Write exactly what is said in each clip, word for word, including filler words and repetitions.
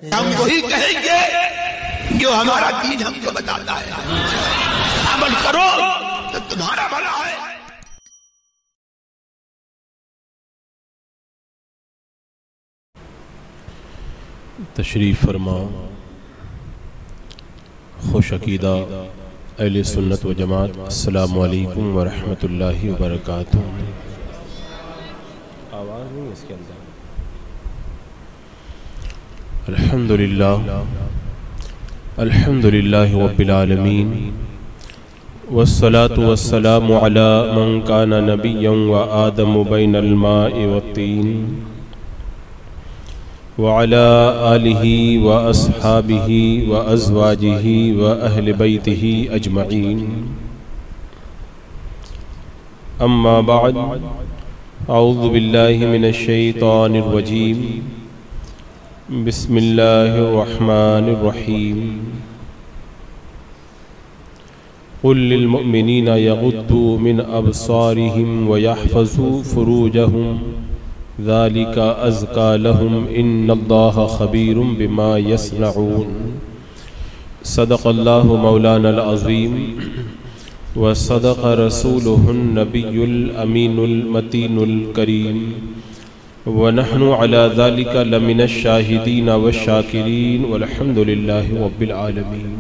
ہم وہی کہیں گے جو ہمارا دین ہم کو بتاتا ہے، عمل کرو تو تمہارا بھلا ہے۔ تشریف فرما خوش عقیدہ اہل سنت و جماعت، السلام علیکم ورحمۃ اللہ وبرکاتہ۔ آواز نہیں اس کے اندر۔ الحمدللہ الحمدللہ رب العالمین، والصلاة والسلام علی من کان نبیا وآدم بین الماء والطین، وعلى آلہ وأصحابہ وأزواجہ وأہل بیتہ اجمعین، اما بعد، اعوذ باللہ من الشیطان الرجیم، بسم اللہ الرحمن الرحیم، قل للمؤمنین یغضوا من ابصارہم ویحفظوا فروجہم ذالک ازکا لہم ان اللہ خبیر بما یصنعون۔ صدق اللہ مولانا العظیم وصدق رسولہ النبی الامین المتین الکریم، ونحن علی ذالک لمن الشاہدین والشاکرین والحمد للہ رب العالمین۔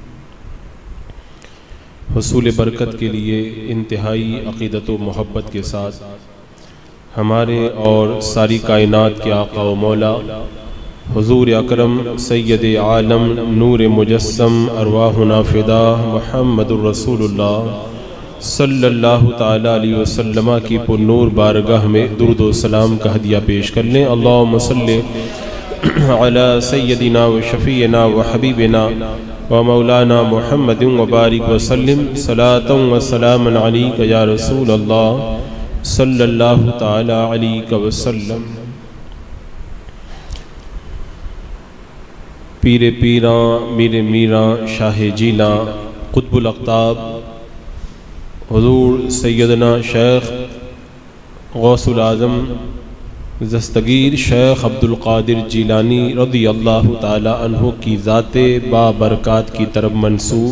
حصول برکت کے لیے انتہائی عقیدت و محبت کے ساتھ ہمارے اور ساری کائنات کے آقا و مولا حضور اکرم سید عالم نور مجسم ارواحنا فدا محمد الرسول اللہ صلی اللہ تعالیٰ علیہ وسلم کی پر نور بارگاہ میں درود و سلام کا ہدیہ پیش کر لیں۔ اللہم صلی علی سیدنا و شفیعنا و حبیبنا و مولانا محمد وبارک وسلم، صلاۃ و سلام علیک یا رسول اللہ صلی اللہ تعالی علیہ وسلم۔ پیر پیراں میر میراں شاہ جیلاں قطب الاقطاب حضور سیدنا شیخ غوث العظم دستگیر شیخ عبد القادر جیلانی رضی اللہ تعالی عنہ کی ذات بابرکات کی طرف منسوب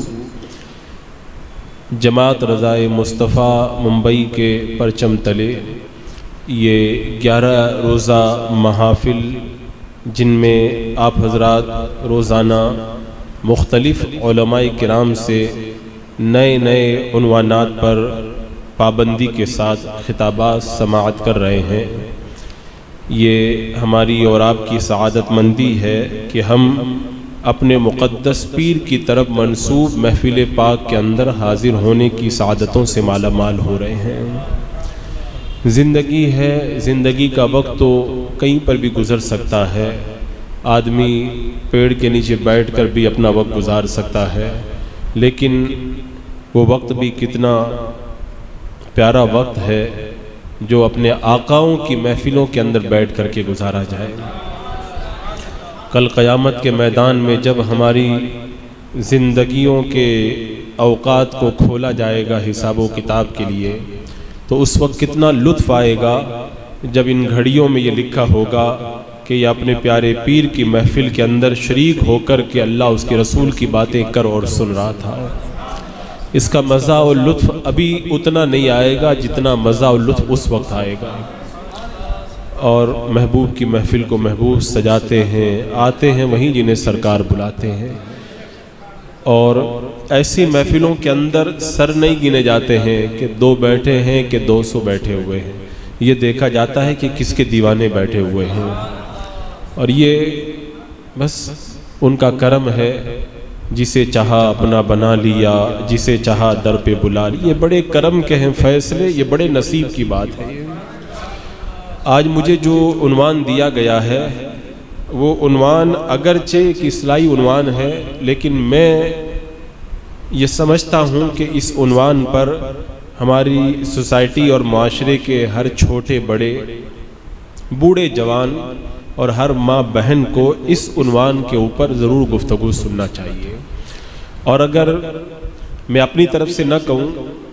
جماعت رضائے مصطفیٰ ممبئی کے پرچم تلے یہ گیارہ روزہ محافل، جن میں آپ حضرات روزانہ مختلف علماء کرام سے نئے نئے عنوانات پر پابندی کے ساتھ خطابات سماعت کر رہے ہیں، یہ ہماری اور آپ کی سعادت مندی ہے کہ ہم اپنے مقدس پیر کی طرف منسوب محفل پاک کے اندر حاضر ہونے کی سعادتوں سے مالا مال ہو رہے ہیں۔ زندگی ہے، زندگی کا وقت تو کہیں پر بھی گزر سکتا ہے، آدمی پیڑ کے نیچے بیٹھ کر بھی اپنا وقت گزار سکتا ہے، لیکن وہ وقت بھی کتنا پیارا وقت ہے جو اپنے آقاؤں کی محفلوں کے اندر بیٹھ کر کے گزارا جائے۔ کل قیامت کے میدان میں جب ہماری زندگیوں کے اوقات کو کھولا جائے گا حساب و کتاب کے لیے، تو اس وقت کتنا لطف آئے گا جب ان گھڑیوں میں یہ لکھا ہوگا کہ یہ اپنے پیارے پیر کی محفل کے اندر شریک ہو کر کے اللہ اس کے رسول کی باتیں کر اور سن رہا تھا۔ اس کا مزہ اور لطف ابھی اتنا نہیں آئے گا جتنا مزہ اور لطف اس وقت آئے گا۔ اور محبوب کی محفل کو محبوب سجاتے ہیں، آتے ہیں وہیں جنہیں سرکار بلاتے ہیں، اور ایسی محفلوں کے اندر سر نہیں گنے جاتے ہیں کہ دو بیٹھے ہیں کہ دو سو بیٹھے ہوئے ہیں، یہ دیکھا جاتا ہے کہ کس کے دیوانے بیٹھے ہوئے ہیں، اور یہ بس ان کا کرم ہے، جسے چاہا اپنا بنا لیا، جسے چاہا در پہ بلا لیا۔ یہ بڑے کرم کے ہیں فیصلے، یہ بڑے نصیب کی بات ہے۔ آج مجھے جو عنوان دیا گیا ہے وہ عنوان اگرچہ ایک اصلاحی عنوان ہے، لیکن میں یہ سمجھتا ہوں کہ اس عنوان پر ہماری سوسائٹی اور معاشرے کے ہر چھوٹے بڑے بوڑھے جوان اور ہر ماں بہن کو اس عنوان کے اوپر ضرور گفتگو سننا چاہیے۔ اور اگر میں اپنی طرف سے نہ کہوں،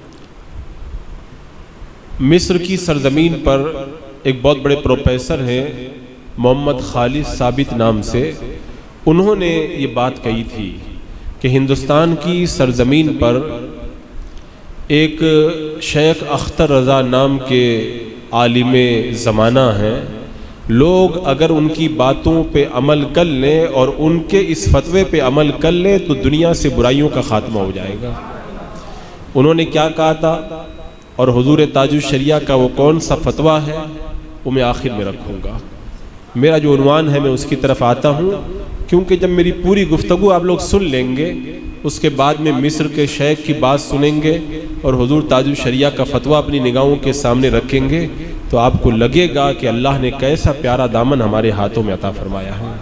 مصر کی سرزمین پر ایک بہت بڑے پروفیسر ہیں محمد خالد ثابت نام سے، انہوں نے یہ بات کہی تھی کہ ہندوستان کی سرزمین پر ایک شیخ اختر رضا نام کے عالم زمانہ ہیں، لوگ اگر ان کی باتوں پہ عمل کر لیں اور ان کے اس فتوے پہ عمل کر لیں تو دنیا سے برائیوں کا خاتمہ ہو جائے گا۔ انہوں نے کیا کہا تھا اور حضور تاج الشریعہ کا وہ کون سا فتویٰ ہے وہ میں آخر میں رکھوں گا۔ میرا جو عنوان ہے میں اس کی طرف آتا ہوں، کیونکہ جب میری پوری گفتگو آپ لوگ سن لیں گے اس کے بعد میں مصر کے شیخ کی بات سنیں گے اور حضور تاج الشریعہ کا فتویٰ اپنی نگاہوں کے سامنے رکھیں گے تو آپ کو لگے گا کہ اللہ نے کیسا پیارا دامن ہمارے ہاتھوں میں عطا فرمایا ہے۔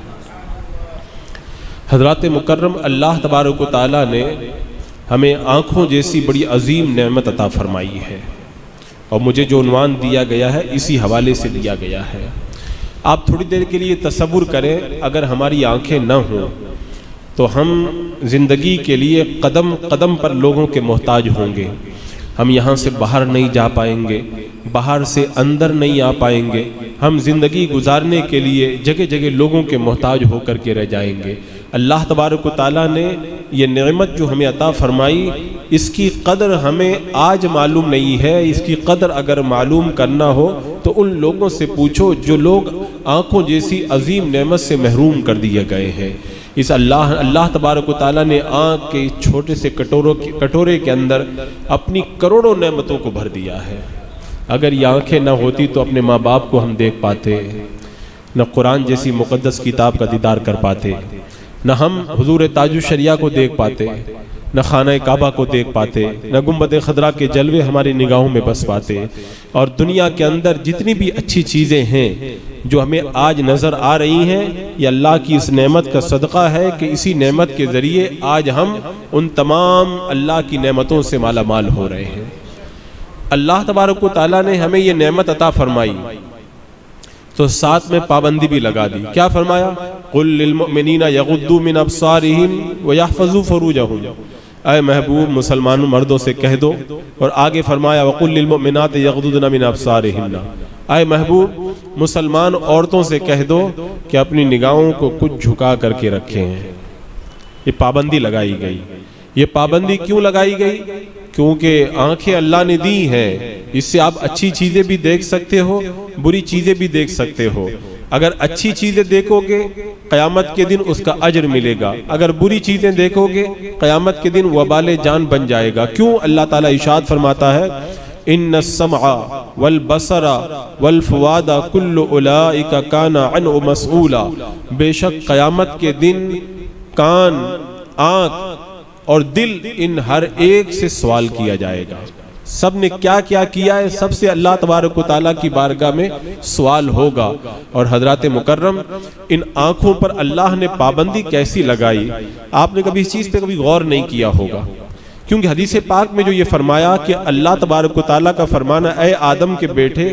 حضرات مکرم، اللہ تبارک و تعالیٰ نے ہمیں آنکھوں جیسی بڑی عظیم نعمت عطا فرمائی ہے، اور مجھے جو عنوان دیا گیا ہے اسی حوالے سے دیا گیا ہے۔ آپ تھوڑی دیر کے لیے تصور کریں، اگر ہماری آنکھیں نہ ہوں تو ہم زندگی کے لیے قدم قدم پر لوگوں کے محتاج ہوں گے۔ ہم یہاں سے باہر نہیں جا پائیں گے، باہر سے اندر نہیں آ پائیں گے، ہم زندگی گزارنے کے لیے جگہ جگہ لوگوں کے محتاج ہو کر کے رہ جائیں گے۔ اللہ تبارک و تعالیٰ نے یہ نعمت جو ہمیں عطا فرمائی، اس کی قدر ہمیں آج معلوم نہیں ہے۔ اس کی قدر اگر معلوم کرنا ہو تو ان لوگوں سے پوچھو جو لوگ آنکھوں جیسی عظیم نعمت سے محروم کر دیے گئے ہیں۔ اس اللہ اللہ تبارک و تعالیٰ نے آنکھ کے چھوٹے سے کٹوروں کٹورے کے اندر اپنی کروڑوں نعمتوں کو بھر دیا ہے۔ اگر یہ آنکھیں نہ ہوتی تو اپنے ماں باپ کو ہم دیکھ پاتے، نہ قرآن جیسی مقدس کتاب کا دیدار کر پاتے، نہ ہم حضور تاج الشریعہ کو دیکھ پاتے، نہ خانہ کعبہ کو دیکھ پاتے، نہ گنبد خضرا کے جلوے ہماری نگاہوں میں بس پاتے۔ اور دنیا کے اندر جتنی بھی اچھی چیزیں ہیں جو ہمیں آج نظر آ رہی ہیں، یہ اللہ کی اس نعمت کا صدقہ ہے کہ اسی نعمت کے ذریعے آج ہم ان تمام اللہ کی نعمتوں سے مالا مال ہو رہے ہیں۔ اللہ تبارک و تعالیٰ نے ہمیں یہ نعمت عطا فرمائی تو ساتھ میں پابندی بھی لگا دی۔ کیا فرمایا؟ قُلْ لِلْمُؤْمِنِينَ يَغُضُّوا مِنْ أَبْصَارِهِمْ وَيَحْفَظُوا فُرُوجَهُمْ، اے محبوب مسلمان مردوں سے کہہ دو، اور آگے فرمایا وَقُلْ لِلْمُؤْمِنَاتِ يَغْضُضْنَ مِنْ أَبْصَارِهِنَّ، اے محبوب مسلمان عورتوں سے کہہ دو کہ اپنی نگاہوں کو کچھ جھکا کر کے رکھیں۔ یہ پابندی لگائی گئی۔ یہ پابندی کیوں لگائی گئی؟ کیونکہ آنکھیں اللہ نے دی ہیں، اس سے آپ اچھی چیزیں بھی دیکھ سکتے ہو، بری چیزیں بھی دیکھ سکتے ہو۔ اگر اچھی چیزیں دیکھو گے قیامت کے دن اس کا اجر ملے گا، اگر بری چیزیں دیکھو گے قیامت کے دن وبال جان بن جائے گا۔ کیوں؟ اللہ تعالیٰ ارشاد فرماتا ہے ان السمع والبصر والفؤاد کل اولئک کان عنہ مسئولا، بے شک قیامت کے دن کان، آنکھ اور دل، ان ہر ایک سے سوال کیا جائے گا۔ سب نے کیا کیا کیا ہے، سب سے اللہ تبارک و تعالیٰ کی بارگاہ میں سوال ہوگا۔ اور حضرات مکرم، ان آنکھوں پر اللہ نے پابندی کیسی لگائی؟ آپ نے کبھی اس چیز پہ کبھی غور نہیں کیا ہوگا، کیونکہ حدیث پاک میں جو یہ فرمایا کہ اللہ تبارک و تعالیٰ کا فرمانا، اے آدم کے بیٹے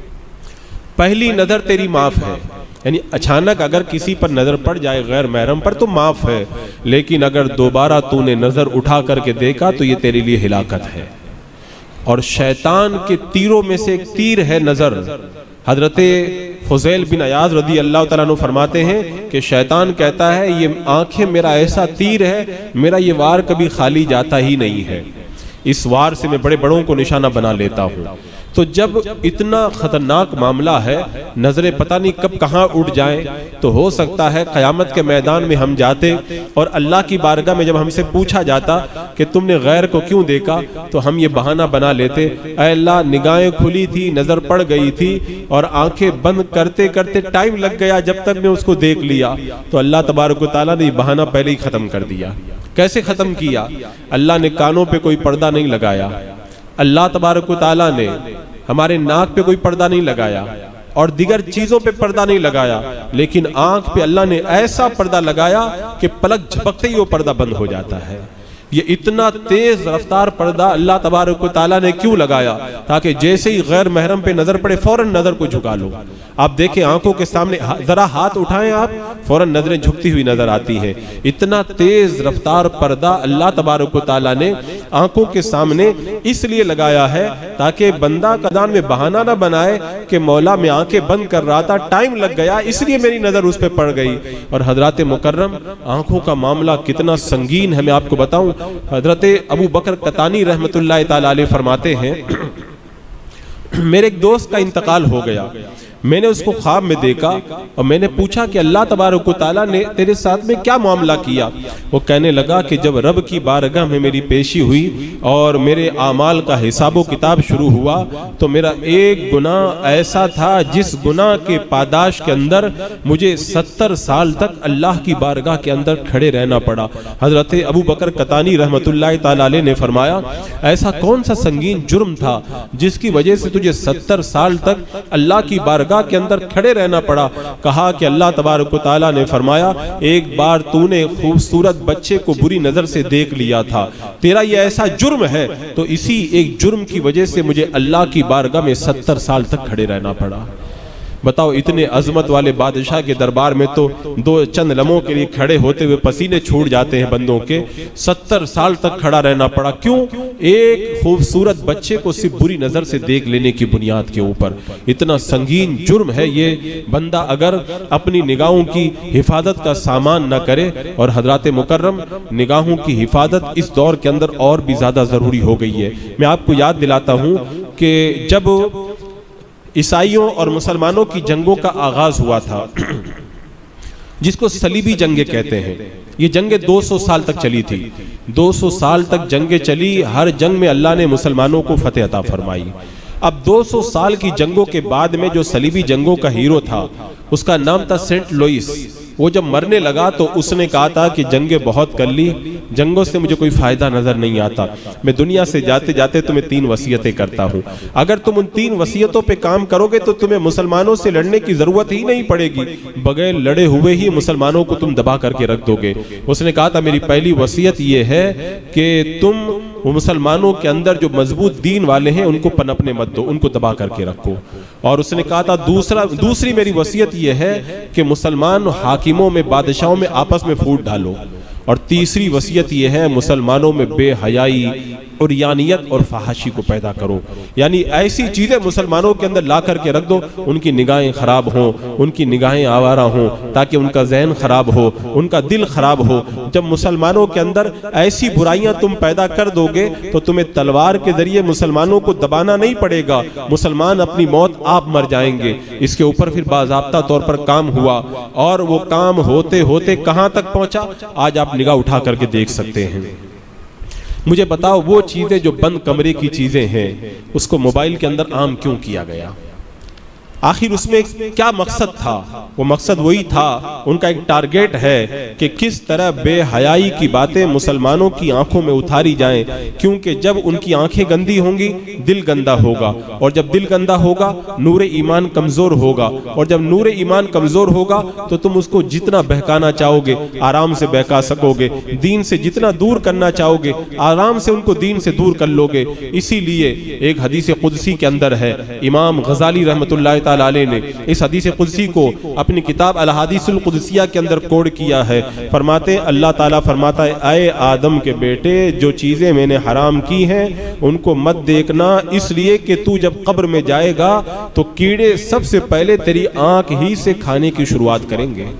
پہلی نظر تیری معاف ہے، یعنی اچانک اگر کسی پر نظر پڑ جائے غیر محرم پر تو معاف ہے، لیکن اگر دوبارہ تو نے نظر اٹھا کر کے دیکھا تو یہ تیرے لیے ہلاکت ہے۔ اور شیطان کے تیروں میں سے ایک تیر ہے نظر۔ حضرت فضیل بن عیاض رضی اللہ تعالیٰ عنہ فرماتے ہیں کہ شیطان کہتا ہے یہ آنکھیں میرا ایسا تیر ہے، میرا یہ وار کبھی خالی جاتا ہی نہیں ہے، اس وار سے میں بڑے بڑوں کو نشانہ بنا لیتا ہوں۔ تو جب اتنا خطرناک معاملہ ہے، نظریں پتہ نہیں کب کہاں اٹھ جائیں، تو ہو سکتا ہے قیامت کے میدان میں ہم جاتے اور اللہ کی بارگاہ میں جب ہم سے پوچھا جاتا کہ تم نے غیر کو کیوں دیکھا، تو ہم یہ بہانہ بنا لیتے، اے اللہ نگاہیں کھلی تھی، نظر پڑ گئی تھی اور آنکھیں بند کرتے کرتے ٹائم لگ گیا جب تک میں اس کو دیکھ لیا۔ تو اللہ تبارک و تعالیٰ نے یہ بہانہ پہلے ہی ختم کر دیا۔ کیسے ختم کیا؟ اللہ نے کانوں پہ کوئی پردہ نہیں لگایا، اللہ تبارک و تعالیٰ نے ہمارے ناک پہ کوئی پردہ نہیں لگایا اور دیگر چیزوں پہ پردہ نہیں لگایا، لیکن آنکھ پہ اللہ نے ایسا پردہ لگایا کہ پلک جھپکتے ہی وہ پردہ بند ہو جاتا ہے۔ یہ اتنا تیز رفتار پردہ اللہ تبارک و تعالیٰ نے کیوں لگایا؟ تاکہ جیسے ہی غیر محرم پہ نظر پڑے فوراً نظر کو جھکا لو۔ آپ دیکھیں آنکھوں کے سامنے ذرا ہاتھ اٹھائیں آپ فوراً نظریں جھکتی ہوئی نظر آتی ہیں. اتنا تیز رفتار پردہ اللہ تبارک و تعالیٰ نے آنکھوں کے سامنے اس لیے لگایا ہے تاکہ بندہ قدان میں بہانہ نہ بنائے کہ مولا میں آنکھیں بند کر رہا تھا، ٹائم لگ گیا اس لیے میری نظر اس پہ پڑ گئی. اور حضرات مکرم آنکھوں کا معاملہ کتنا سنگین ہے میں آپ کو بتاؤں. حضرت ابو بکر قطانی رحمت اللہ تعالیٰ علیہ فرماتے ہیں میرے ایک دوست کا انتقال ہو گیا، میں نے اس کو خواب میں دیکھا اور میں نے پوچھا کہ اللہ تبارک و تعالیٰ نے تیرے ساتھ میں کیا معاملہ کیا؟ وہ کہنے لگا کہ جب رب کی بارگاہ میں میری پیشی ہوئی اور میرے اعمال کا حساب و کتاب شروع ہوا تو میرا ایک گناہ ایسا تھا جس گناہ کے پاداش کے اندر مجھے ستر سال تک اللہ کی بارگاہ کے اندر کھڑے رہنا پڑا. حضرت ابو بکر قطانی رحمت اللہ تعالیٰ علیہ نے فرمایا ایسا کون سا سنگین جرم تھا جس کی وجہ سے تجھے ستر سال تک اللہ کی بارگاہ کے اندر کھڑے رہنا پڑا؟ کہا کہ اللہ تبارک و تعالیٰ نے فرمایا ایک بار تو نے خوبصورت بچے کو بری نظر سے دیکھ لیا تھا، تیرا یہ ایسا جرم ہے تو اسی ایک جرم کی وجہ سے مجھے اللہ کی بارگاہ میں ستر سال تک کھڑے رہنا پڑا. بتاؤ اتنے عظمت والے بادشاہ کے دربار میں تو دو چند لمحوں کے لیے کھڑے ہوتے ہوئے پسینے چھوٹ جاتے ہیں بندوں کے، ستر سال تک کھڑا رہنا پڑا. کیوں؟ ایک خوبصورت بچے کو صرف بری نظر سے دیکھ لینے کی بنیاد کے اوپر. اتنا سنگین جرم ہے یہ، بندہ اگر اپنی نگاہوں کی حفاظت کا سامان نہ کرے. اور حضرات مکرم نگاہوں کی حفاظت اس دور کے اندر اور بھی زیادہ ضروری ہو گئی ہے. میں آپ کو یاد دلاتا ہوں کہ جب عیسائیوں اور مسلمانوں کی جنگوں کا آغاز ہوا تھا جس کو صلیبی جنگیں کہتے ہیں، یہ جنگیں دو سو سال تک چلی تھی. دو سو سال تک جنگیں چلی، ہر جنگ میں اللہ نے مسلمانوں کو فتح عطا فرمائی. اب دو سو سال کی جنگوں کے بعد میں جو صلیبی جنگوں کا ہیرو تھا اس کا نام تھا سینٹ لوئس. وہ جب مرنے لگا تو اس نے کہا تھا کہ جنگیں بہت کر لی، جنگوں سے مجھے کوئی فائدہ نظر نہیں آتا، میں دنیا سے جاتے جاتے تمہیں تین وصیتیں کرتا ہوں، اگر تم ان تین وصیتوں پہ کام کرو گے تو تمہیں مسلمانوں سے لڑنے کی ضرورت ہی نہیں پڑے گی، بغیر لڑے ہوئے ہی مسلمانوں کو تم دبا کر کے رکھ دو گے. اس نے کہا تھا میری پہلی وصیت یہ ہے کہ تم مسلمانوں کے اندر جو مضبوط دین والے ہیں ان کو پنپنے مت دو، ان کو دبا کر کے رکھو. اور اس نے کہا تھا دوسرا دوسری میری وصیت یہ ہے کہ مسلمان حاکموں میں بادشاہوں میں آپس میں پھوٹ ڈالو. اور تیسری وصیت یہ ہے مسلمانوں میں بے حیائی عریانیت اور فحاشی کو پیدا کرو، یعنی ایسی چیزیں مسلمانوں کے اندر لا کر کے رکھ دو ان کی نگاہیں خراب ہوں، ان کی نگاہیں آوارہ ہوں، تاکہ ان کا ذہن خراب ہو، ان کا دل خراب ہو. جب مسلمانوں کے اندر ایسی برائیاں تم پیدا کر دو گے تو تمہیں تلوار کے ذریعے مسلمانوں کو دبانا نہیں پڑے گا، مسلمان اپنی موت آپ مر جائیں گے. اس کے اوپر پھر باضابطہ طور پر کام ہوا اور وہ کام ہوتے ہوتے کہاں تک پہنچا آج آپ نگاہ اٹھا کر کے دیکھ سکتے ہیں. مجھے بتاؤ وہ چیزیں جو بند کمرے کی چیزیں ہیں اس کو موبائل کے اندر عام کیوں کیا گیا؟ آخر اس میں کیا مقصد تھا؟ وہ مقصد وہی تھا، ان کا ایک ٹارگیٹ ہے کہ کس طرح بے حیائی کی باتیں مسلمانوں کی آنکھوں میں اتاری جائیں، کیونکہ جب ان کی آنکھیں گندی ہوں گی دل گندہ ہوگا، اور جب دل گندہ ہوگا نور ایمان کمزور ہوگا، اور جب نور ایمان کمزور ہوگا تو تم اس کو جتنا بہکانا چاہو گے آرام سے بہکا سکو گے، دین سے جتنا دور کرنا چاہو گے آرام سے ان کو دین سے دور کر لو گے. اسی لیے ایک حدیث قدسی کے اندر ہے، امام غزالی رحمت اللہ تعالیٰ علیہ نے اس حدیث قدسی کو اپنی کتاب الحدیث القدسیہ کے اندر کوڈ کیا ہے. فرماتے ہیں اللہ تعالیٰ فرماتا ہے اے آدم کے بیٹے جو چیزیں میں نے حرام کی ہیں ان کو مت دیکھنا، اس لیے کہ تو جب قبر میں جائے گا تو کیڑے سب سے پہلے تیری آنکھ ہی سے کھانے کی شروعات کریں گے.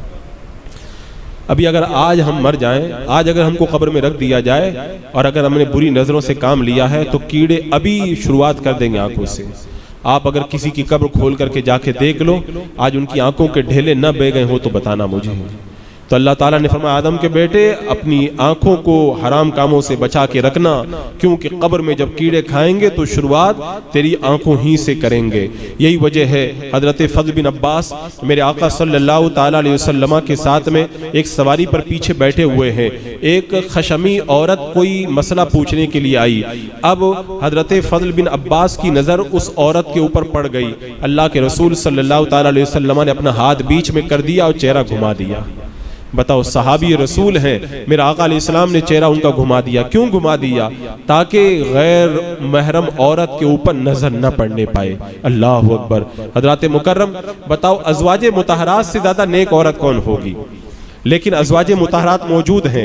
ابھی اگر آج ہم مر جائیں، آج اگر ہم کو قبر میں رکھ دیا جائے اور اگر ہم نے بری نظروں سے کام لیا ہے تو کیڑے ابھی شروعات کر دیں گے آنکھوں سے. آپ اگر کسی کی قبر کھول کر کے جا کے دیکھ لو آج ان کی آنکھوں کے ڈھیلے نہ بہ گئے ہو تو بتانا مجھے. تو اللہ تعالیٰ نے فرمایا آدم کے بیٹے اپنی آنکھوں کو حرام کاموں سے بچا کے رکھنا، کیونکہ قبر میں جب کیڑے کھائیں گے تو شروعات تیری آنکھوں ہی سے کریں گے. یہی وجہ ہے حضرت فضل بن عباس میرے آقا صلی اللہ تعالیٰ علیہ وسلم کے ساتھ میں ایک سواری پر پیچھے بیٹھے ہوئے ہیں، ایک خشمی عورت کوئی مسئلہ پوچھنے کے لیے آئی. اب حضرت فضل بن عباس کی نظر اس عورت کے اوپر پڑ گئی. اللہ کے رسول صلی اللہ تعالیٰ علیہ وسلم نے اپنا ہاتھ بیچ میں کر دیا اور چہرہ گھما دیا. بتاؤ صحابی رسول ہیں، میرا آقا علیہ السلام نے چہرہ ان کا گھما دیا. کیوں گھما دیا؟ تاکہ غیر محرم عورت کے اوپر نظر نہ پڑنے پائے. اللہ اکبر. حضرات مکرم بتاؤ ازواج مطہرات سے زیادہ نیک عورت کون ہوگی؟ لیکن ازواج مطہرات موجود ہیں.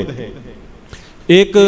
ایک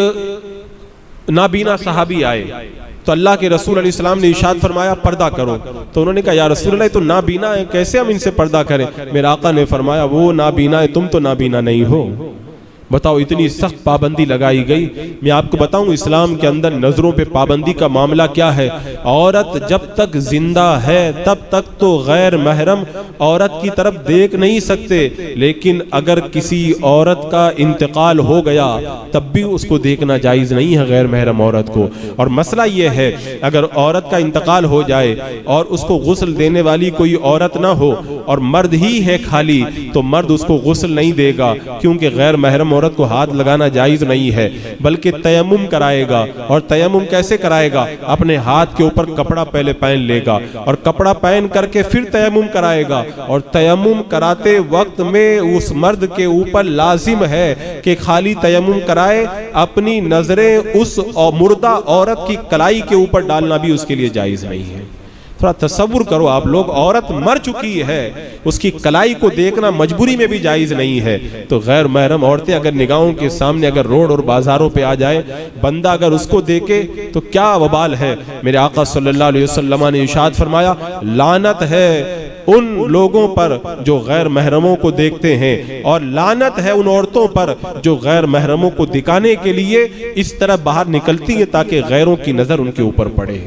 نابینا صحابی آئے تو اللہ کے رسول علیہ السلام نے ارشاد فرمایا پردہ کرو. تو انہوں نے کہا یا رسول اللہ تو نابینا ہے، کیسے ہم ان سے پردہ کریں؟ میرے آقا نے فرمایا وہ نابینا ہے، تم تو نابینا نہیں ہو. بتاؤ اتنی سخت پابندی لگائی گئی. میں آپ کو بتاؤں اسلام کے اندر نظروں پہ پابندی کا معاملہ کیا ہے. عورت جب تک زندہ ہے تب تک تو غیر محرم عورت کی طرف دیکھ نہیں سکتے، لیکن اگر کسی عورت کا انتقال ہو گیا تب بھی اس کو دیکھنا جائز نہیں ہے غیر محرم عورت کو. اور مسئلہ یہ ہے اگر عورت کا انتقال ہو جائے اور اس کو غسل دینے والی کوئی عورت نہ ہو اور مرد ہی ہے خالی، تو مرد اس کو غسل نہیں دے گا، کیونکہ غیر محرم عورت کو ہاتھ لگانا جائز نہیں ہے، بلکہ تیمم کرائے گا. اور تیمم کیسے کرائے گا؟ اپنے ہاتھ کے اوپر کپڑا پہلے پہن لے گا اور کپڑا پہن کر کے پھر تیمم کرائے گا. اور تیمم کراتے وقت میں اس مرد کے اوپر لازم ہے کہ خالی تیمم کرائے، اپنی نظریں اس مردہ عورت کی کلائی کے اوپر ڈالنا بھی اس کے لیے جائز نہیں ہے. تھوڑا تصور کرو آپ لوگ، عورت مر چکی ہے، اس کی کلائی کو دیکھنا مجبوری میں بھی جائز نہیں ہے. تو غیر محرم عورتیں اگر نگاہوں کے سامنے اگر روڈ اور بازاروں پہ آ جائے، بندہ اگر اس کو دیکھے تو کیا وبال ہے. میرے آقا صلی اللہ علیہ وسلم نے ارشاد فرمایا لعنت ہے ان لوگوں پر جو غیر محرموں کو دیکھتے ہیں، اور لعنت ہے ان عورتوں پر جو غیر محرموں کو دکھانے کے لیے اس طرح باہر نکلتی ہیں تاکہ غیروں کی نظر ان کے اوپر پڑے.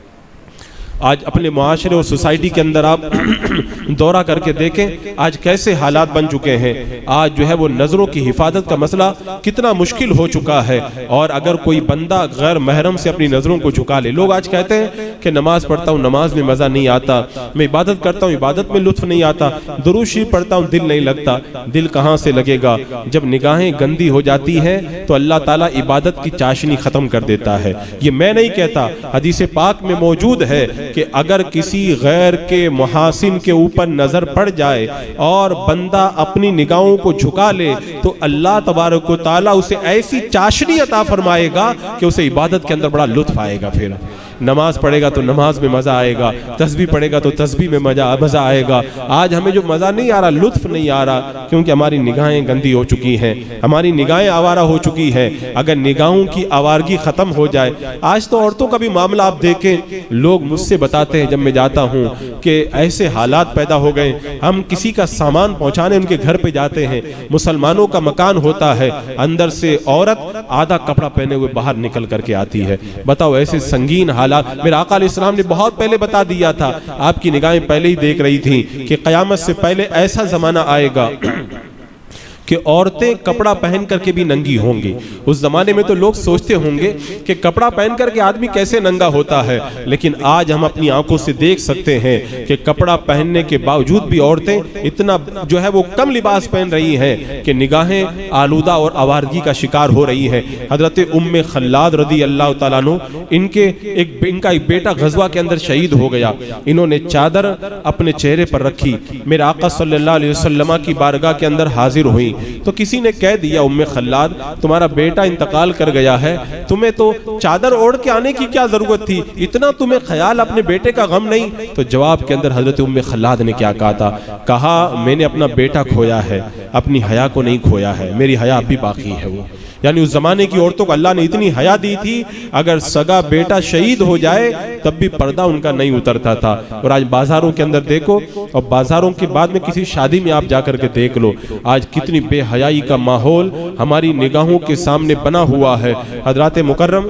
آج اپنے معاشرے اور سوسائٹی کے اندر آپ دورہ کر کے دیکھیں آج کیسے حالات بن چکے ہیں. آج جو ہے وہ نظروں کی حفاظت کا مسئلہ کتنا مشکل ہو چکا ہے. اور اگر کوئی بندہ غیر محرم سے اپنی نظروں کو جھکا لے، لوگ آج کہتے ہیں کہ نماز پڑھتا ہوں نماز میں مزہ نہیں آتا، میں عبادت کرتا ہوں عبادت میں لطف نہیں آتا، درود شریف پڑھتا ہوں دل نہیں لگتا. دل کہاں سے لگے گا؟ جب نگاہیں گندی ہو جاتی ہیں تو اللہ تعالیٰ عبادت کی چاشنی ختم کر دیتا ہے. یہ میں نہیں کہتا، حدیث پاک میں موجود ہے کہ اگر کسی غیر کے محاسن کے اوپر نظر پڑ جائے اور بندہ اپنی نگاہوں کو جھکا لے تو اللہ تبارک و تعالیٰ اسے ایسی چاشنی عطا فرمائے گا کہ اسے عبادت کے اندر بڑا لطف آئے گا. پھر نماز پڑھے گا تو نماز میں مزہ آئے گا، تسبیح پڑھے گا تو تسبیح میں مزہ آئے گا. آج ہمیں جو مزہ نہیں آ رہا، لطف نہیں آ رہا، کیونکہ ہماری نگاہیں گندی ہو چکی ہیں، ہماری نگاہیں آوارہ ہو چکی ہیں. اگر نگاہوں کی آوارگی ختم ہو جائے، آج تو عورتوں کا بھی معاملہ آپ دیکھیں، لوگ مجھ سے بتاتے ہیں جب میں جاتا ہوں کہ ایسے حالات پیدا ہو گئے، ہم کسی کا سامان پہنچانے ان کے گھر پہ جاتے ہیں، مسلمانوں کا مکان ہوتا ہے، اندر سے عورت آدھا کپڑا پہنے ہوئے باہر نکل کر کے آتی ہے. بتاؤ ایسے سنگین حالات. میرا آقا علیہ السلام نے بہت پہلے بتا دیا تھا، آپ کی نگاہیں پہلے ہی دیکھ رہی تھیں کہ قیامت سے پہلے ایسا زمانہ آئے گا کہ عورتیں کپڑا پہن کر کے بھی ننگی ہوں گی. اس زمانے میں تو لوگ سوچتے ہوں گے کہ کپڑا پہن کر کے آدمی کیسے ننگا ہوتا ہے، لیکن آج ہم اپنی آنکھوں سے دیکھ سکتے ہیں کہ کپڑا پہننے کے باوجود بھی عورتیں اتنا جو ہے وہ کم لباس پہن رہی ہیں کہ نگاہیں آلودہ اور آوارگی کا شکار ہو رہی ہیں. حضرت ام خلاد رضی اللہ تعالیٰ عنہ، ان کے ایک ان کا ایک بیٹا غزوہ کے اندر شہید ہو گیا. انہوں نے چادر اپنے چہرے پر رکھی، میرے آقا صلی اللہ علیہ وسلم کی بارگاہ کے اندر حاضر ہوئی تو کسی نے کہہ دیا ام خلاد تمہارا بیٹا انتقال کر گیا ہے، تمہیں تو چادر اوڑھ کے آنے کی کیا ضرورت تھی، اتنا تمہیں خیال اپنے بیٹے کا غم نہیں. تو جواب کے اندر حضرت ام خلاد نے کیا کہا تھا؟ کہا میں نے اپنا بیٹا کھویا ہے، اپنی حیا کو نہیں کھویا ہے، میری حیا اب بھی باقی ہے. وہ یعنی اس زمانے کی عورتوں کو اللہ نے اتنی حیا دی تھی، اگر سگا بیٹا شہید ہو جائے تب بھی پردہ ان کا نہیں اترتا تھا. اور آج بازاروں کے اندر دیکھو، اور بازاروں کے بعد میں کسی شادی میں آپ جا کر کے دیکھ لو، آج کتنی بے حیائی کا ماحول ہماری نگاہوں کے سامنے بنا ہوا ہے. حضرات مکرم،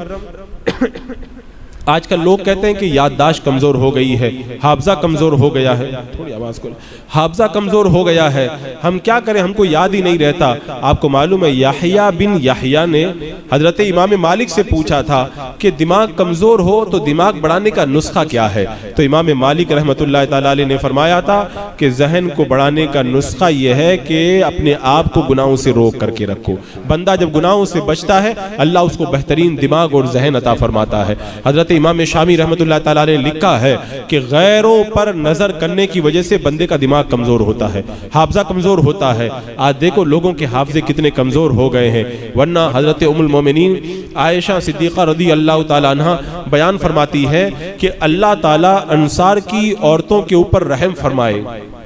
آج کل لوگ کہتے ہیں کہ یادداشت کمزور ہو گئی ہے، حافظہ کمزور ہو گیا ہے، تھوڑی آواز کو حافظہ کمزور ہو گیا ہے، ہم کیا کریں، ہم کو یاد ہی نہیں رہتا. آپ کو معلوم ہے یحییٰ بن یحییٰ نے حضرت امام مالک سے پوچھا تھا کہ دماغ کمزور ہو تو دماغ بڑھانے کا نسخہ کیا ہے؟ تو امام مالک رحمت اللہ تعالیٰ علیہ نے فرمایا تھا کہ ذہن کو بڑھانے کا نسخہ یہ ہے کہ اپنے آپ کو گناہوں سے روک کر کے رکھو. بندہ جب گناہوں سے بچتا ہے اللہ اس کو بہترین دماغ اور ذہن عطا فرماتا ہے. حضرت امام شامی رحمۃ اللہ تعالیٰ نے لکھا ہے کہ غیروں پر نظر کرنے کی وجہ سے بندے کا دماغ کمزور ہوتا ہے، حافظہ کمزور ہوتا ہے۔ آج دیکھو لوگوں کے حافظے کتنے کمزور ہو گئے ہیں، ورنہ حضرت ام المومنین عائشہ صدیقہ رضی اللہ تعالیٰ عنہ بیان فرماتی ہے کہ اللہ تعالیٰ انصار کی عورتوں کے اوپر رحم فرمائے